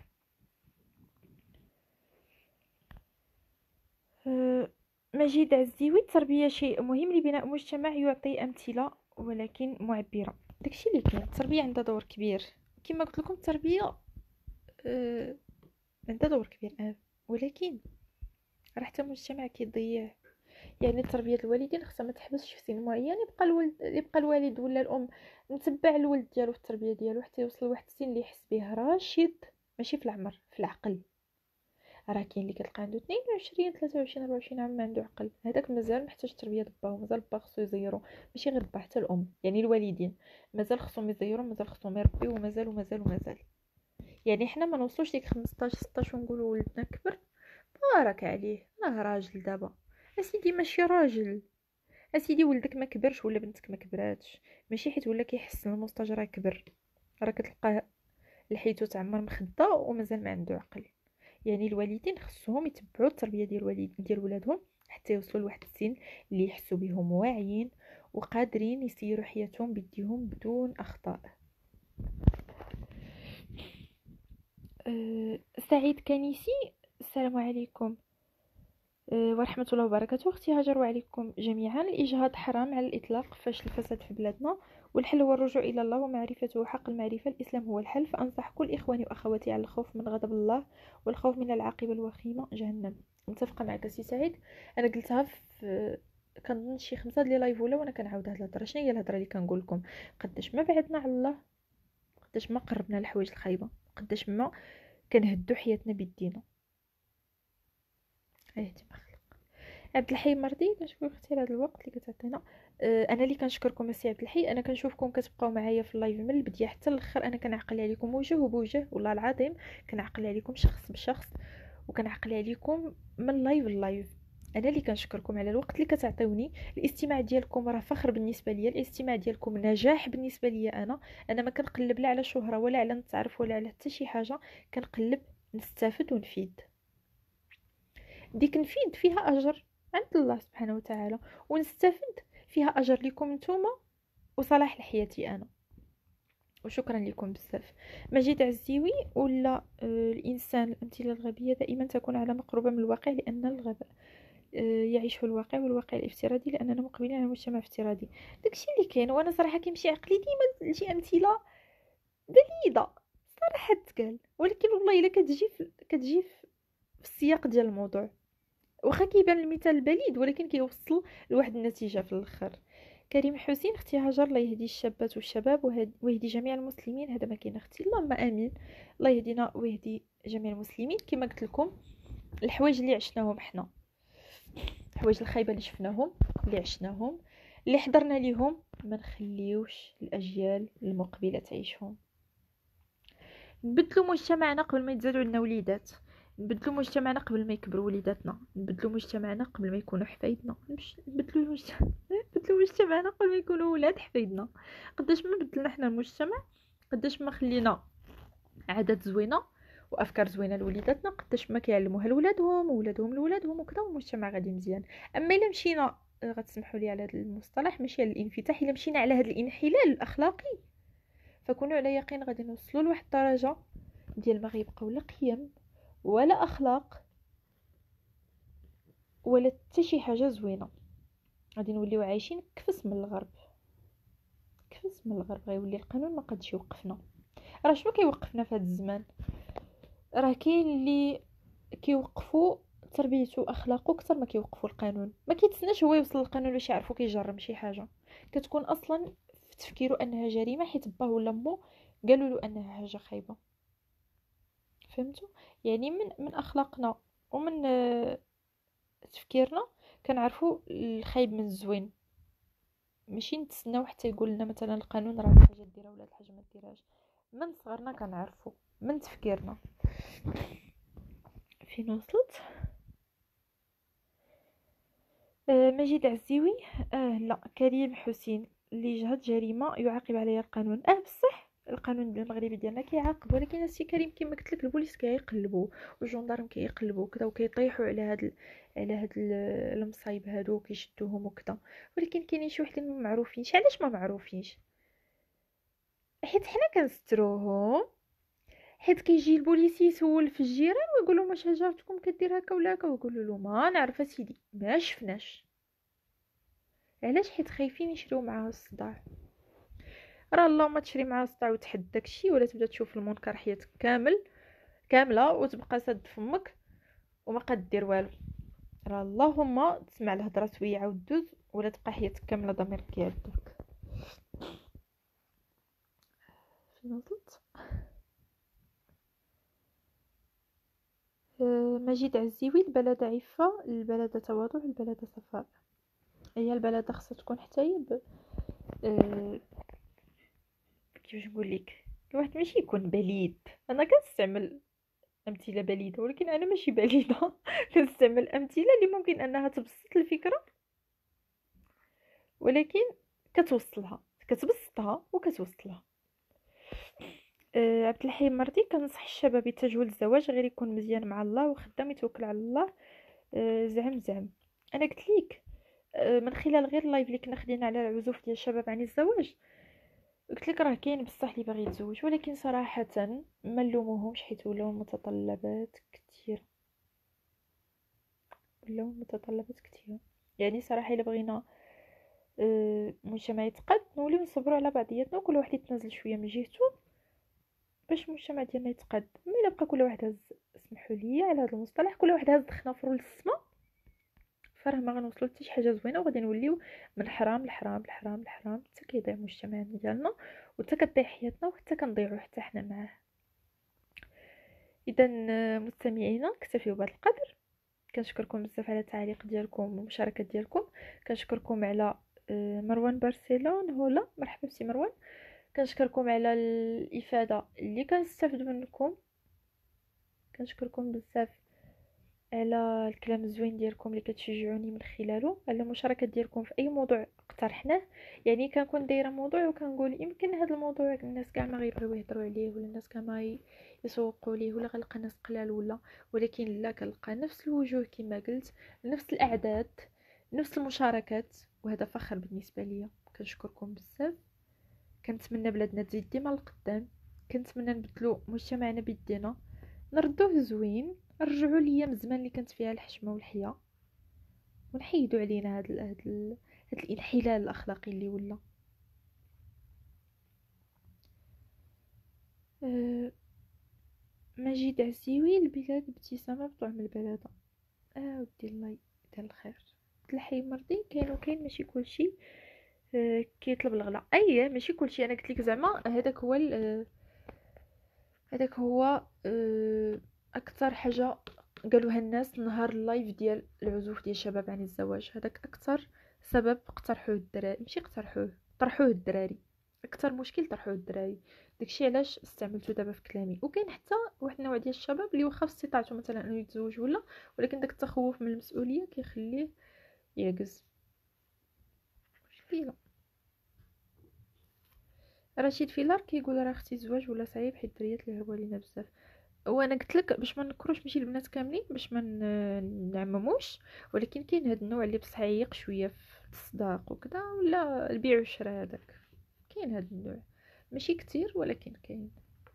مجيد عزيوي، التربية شيء مهم لبناء مجتمع يعطي أمثلة ولكن معبرة. داكشي اللي كاين، التربية عندها دور كبير. كما قلت لكم التربية عندها دور كبير، ولكن راه حتى المجتمع كيضيع. يعني تربية الوالدين خصها ما تحبسش في سن معين، يبقى الوالد ولا الأم متبع الولد ديالو في التربية ديالو حتى يوصل لواحد السن اللي يحس به راشد، ماشي في العمر، في العقل. راه كاين اللي كتلقى عنده 22 23 24 عام ما عنده عقل، هذاك مازال محتاج تربيه باه، مازال با خصو يزيرو، ماشي غير با حتى الام. يعني الوالدين مازال خصهم يزيرو، مازال خصهم يربيو، ومازال ومازال ومازال. يعني حنا ما نوصلوش ديك 15 16 ونقولوا ولدنا كبر بارك عليه راه راجل. دابا اسيدي ماشي راجل، اسيدي ولدك ما كبرش ولا بنتك ما كبراتش، ماشي حيت ولا كيحسن المستجرى كبر راه كتلقاه لحيتو تعمر مخده ومازال ما عنده عقل. يعني الوالدين خصهم يتبعوا التربيه ديال ولادهم حتى يوصلوا لواحد السن اللي يحسوا بهم واعيين وقادرين يسيروا حياتهم بيديهم بدون اخطاء. سعيد كنيسي، السلام عليكم ورحمة الله وبركاته. اختي هاجر وعليكم جميعا. الإجهاض حرام على الإطلاق فاش الفساد في بلادنا، والحل هو الرجوع إلى الله ومعرفته حق المعرفة. الإسلام هو الحل. فأنصح كل إخواني وأخواتي على الخوف من غضب الله والخوف من العاقبة الوخيمة جهنم. متفقة معك سي سعيد. أنا قلتها في كنظن شي 5 ديال لايف ولا وانا كنعاود هاد الهضره. شنو هي الهضره اللي كنقول لكم؟ قداش ما بعدنا على الله، قداش ما قربنا للحوايج الخايبه، قداش ما كنهدو حياتنا بيدينا. عبد الحي مرضي، كنشكرك اختي على هذا الوقت اللي كتعطينا. انا اللي كنشكركم السي عبد الحي. انا كنشوفكم كتبقاو معايا في اللايف من البدايه حتى الاخر. انا كنعقل عليكم وجه بوجه، والله العظيم كنعقل عليكم شخص بشخص، وكنعقل عليكم من لايف للايف. انا اللي كنشكركم على الوقت اللي كتعطيوني. الاستماع ديالكم راه فخر بالنسبه ليا، الاستماع ديالكم نجاح بالنسبه ليا. انا ما كنقلب لا على شهره ولا على نتعرف ولا على حتى شي حاجه، كنقلب نستافد ونفيد. ديك نفيد فيها اجر عند الله سبحانه وتعالى، ونستافد فيها اجر لكم نتوما وصلاح لحياتي انا. وشكرا لكم بزاف. مجيد عزيوي ولا الانسان الامثله الغبيه دائما تكون على مقربه من الواقع، لان الغباء يعيش الواقع، والواقع الافتراضي لاننا مقبلين على مجتمع افتراضي. داكشي اللي كاين. وانا صراحه كيمشي عقلي ديما لشي امثله بليده صراحه تقال، ولكن والله الا كتجي في السياق ديال الموضوع، واخا كيبان المثال بليد ولكن كيوصل لواحد النتيجه في الاخر. كريم حسين: اختي هاجر الله يهدي الشابات والشباب ويهدي جميع المسلمين. هذا ما كاين اختي، اللهم امين. الله يهدينا ويهدي جميع المسلمين. كما قلت لكم الحوايج اللي عشناهم حنا، الحوايج الخايبه اللي شفناهم، اللي عشناهم، اللي حضرنا ليهم، ما نخليوش الاجيال المقبله تعيشهم. نبدلوا مجتمعنا قبل ما يتزادوا عندنا وليدات، نبدلوا مجتمعنا قبل ما يكبروا وليداتنا، نبدلوا مجتمعنا قبل ما يكونوا حفايدنا، نبدلوا مجتمعنا قبل ما يكونوا ولاد حفايدنا. قداش ما بدلنا حنا المجتمع، قداش ما خلينا عادات زوينه وافكار زوينه لوليداتنا، قداش ما كيعلموها لولادهم وولادهم لولادهم وكذا، والمجتمع غادي مزيان. اما الا مشينا، غتسمحوا لي على هذا المصطلح، ماشي على الانفتاح، الا مشينا على هذا الانحلال الاخلاقي فكونوا على يقين غادي نوصلوا لواحد الدرجه ديال ما غيبقاو لا قيم ولا اخلاق ولا حتى شي حاجه زوينه. غادي نوليو عايشين كفس من الغرب، كفس من الغرب. غيولي القانون ما قادش يوقفنا. راه شنو كيوقفنا في هذا الزمان؟ راه كاين اللي كيوقفوا تربيته واخلاقه اكثر ما كيوقفوا القانون. ما كيتسناش هو يوصل للقانون باش يعرفوا كيجرم شي حاجه، كتكون اصلا في تفكيره انها جريمه حيت باه ولا مو قالوا له انها حاجه خايبه. فهمتوا؟ يعني من اخلاقنا ومن تفكيرنا كنعرفوا الخايب من الزوين، ماشي نتسناو حتى يقول لنا مثلا القانون راه الحاجه ديرها ولا الحاجه ما ديرهاش. من صغرنا كنعرفوا من تفكيرنا. فين وصلت؟ مجيد عزيوي: لا. كريم حسين: اللي جهد جريمه يعاقب عليها القانون. بصح القانون المغربي ديالنا كيعاقب، ولكن السي كريم كما قلت لك البوليس كيقلبوا والجندرم كيقلبوا كذا وكيطيحوا على هاد المصايب هادو وكيشدوهم وكذا. ولكن كاينين شي وحدين ما معروفينش. علاش ما معروفينش؟ حيت حنا كنستروهم، حيت كيجي البوليس يسول في الجيران ويقول لهم واش جارتكم كدير هكا ولا هكا، ويقولوا له ما نعرف سيدي ما شفناش. علاش؟ حيت خايفين يشريو معاه الصداع. راه اللهم تشري معاه الصداع وتحد داكشي، ولا تبدا تشوف المنكر حياتك كامله وتبقى سد فمك وما قادير والو. راه اللهم تسمع الهضره سويه ودوز، ولا تبقى حياتك كامله ضميرك كيعذبك. فين وصلت؟ مجيد عزيوي: البلد عفه، البلد تواضع، البلد صفاء. هي البلد خاصها تكون حتى هي كيفاش نقول لك، الواحد ماشي يكون بليد. انا كنستعمل امثله بليده ولكن انا ماشي بليده كنستعمل امثله اللي ممكن انها تبسط الفكره ولكن كتوصلها، كتبسطها وكتوصلها. عبد الحليم مرضي: كنصح الشباب يتجهوا للزواج، غير يكون مزيان مع الله وخدام يتوكل على الله. زعم انا قلت لك من خلال غير اللايف اللي كنا خدينا على العزوف ديال الشباب عن الزواج، قلت لك راه كاين بصح اللي باغي يتزوج، ولكن صراحه ما نلوموهمش حيت ولاو متطلبات كثيره، ولاو متطلبات كثيره. يعني صراحه الا بغينا مجتمع يتقاد نوليو نصبروا على بعضياتنا وكل واحد يتنازل شويه من جهته باش المجتمع ديالنا يتقاد. مي الا بقى كل واحد هز، اسمحوا لي على هذا المصطلح، كل واحد هز خنافرو للسما، فراه ما غنوصلوا حتى شي حاجه زوينه، وغادي نوليو من حرام لحرام لحرام لحرام حتى كيضيع المجتمع ديالنا وحتى كتضيع حياتنا وحتى كنضيعوا حتى حنا معاه. اذا مستمعينا نكتفيو بهذا القدر. كنشكركم بزاف على التعليق ديالكم والمشاركه ديالكم. كنشكركم على مروان بارسيلون هولا، مرحبا بسي مروان. كنشكركم على الافاده اللي كنستافد منكم. كنشكركم بزاف على الكلام الزوين ديالكم اللي كتشجعوني من خلاله، على المشاركه ديالكم في اي موضوع اقترحناه. يعني كنكون دايره موضوع وكنقول يمكن هذا الموضوع الناس كاع ما غيبغيو يهضروا عليه، ولا الناس كاع ما يسوقوا ليه، ولا غنلقى ناس قلال ولا، ولكن لا، كنلقى نفس الوجوه كما قلت، نفس الاعداد، نفس المشاركات، وهذا فخر بالنسبه ليا. كنشكركم بزاف. كنتمنى بلادنا تزيد ديما القدام. كنتمنى نبدلو مجتمعنا بيدينا، نردوه زوين، نرجعوا ليام زمان اللي كانت فيها الحشمه والحياه، ونحيدوا علينا هاد الانحلال الاخلاقي اللي ولا. أه مجيد عزيوي، البلاد ابتسامه بطعم البلده. ودي الله يدير الخير. الحي مرضي كاين وكاين، ماشي كلشي كيطلب الغلا. اي ماشي كلشي، انا قلت لك زعما هذاك هو هذاك هو اكثر حاجه قالوها الناس نهار اللايف ديال العزوف ديال الشباب عن الزواج. هذاك اكثر سبب اقترحوه الدراري، ماشي اقترحوه، طرحوه الدراري. اكثر مشكل طرحوه الدراري. داكشي علاش استعملته دابا في كلامي. وكاين حتى واحد النوع ديال الشباب اللي واخا في استطاعته مثلا انه يتزوج ولا، ولكن داك التخوف من المسؤوليه كيخليه يعجز. مشكله. رشيد فيلار كيقول راه اختي الزواج ولا صعيب حيت الدريات اللي هو لينا بزاف. وانا قلت لك باش ما نكروش ماشي البنات كاملين، باش ما نعمموش، ولكن كاين هاد النوع اللي بصح عيق شويه في الصداق وكذا، ولا البيع والشراء هذاك. كاين هاد النوع، ماشي كتير ولكن كاين.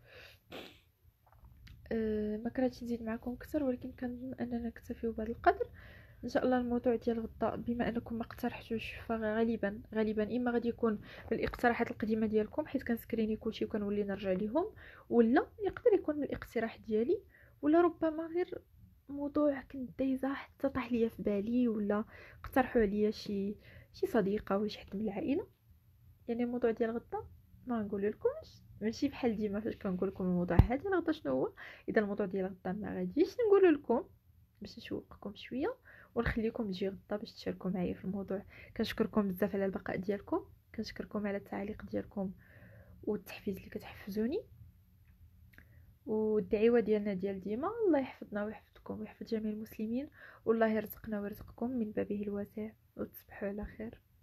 ما كرهتش نزيد معكم اكثر، ولكن كنظن اننا نكتفي بهذا القدر. ان شاء الله الموضوع ديال غدا بما انكم ما اقترحتوش، فغالبا اما غادي يكون بالاقتراحات القديمه ديالكم حيت كنسكريني كلشي وكنولي نرجع ليهم، ولا يقدر يكون من الاقتراح ديالي، ولا ربما غير موضوع كنت دايزه حتى طاح ليا في بالي، ولا اقترحوا عليا شي صديقه ولا شي حد من العائله. يعني الموضوع ديال غدا ما نقول لكمش، ماشي بحال ديما فاش كنقول لكم الموضوع هذا غدا شنو هو. اذا الموضوع ديال غدا ما غاديش نقول لكم باش نشوقكم شويه، ونخليكم تجي غدا باش تشاركوا معايا في الموضوع. كنشكركم بزاف على البقاء ديالكم، كنشكركم على التعليق ديالكم والتحفيز اللي كتحفزوني، والدعوه ديالنا ديال ديما. الله يحفظنا ويحفظكم ويحفظ جميع المسلمين، والله يرزقنا ويرزقكم من بابه الواسع، وتصبحوا على خير.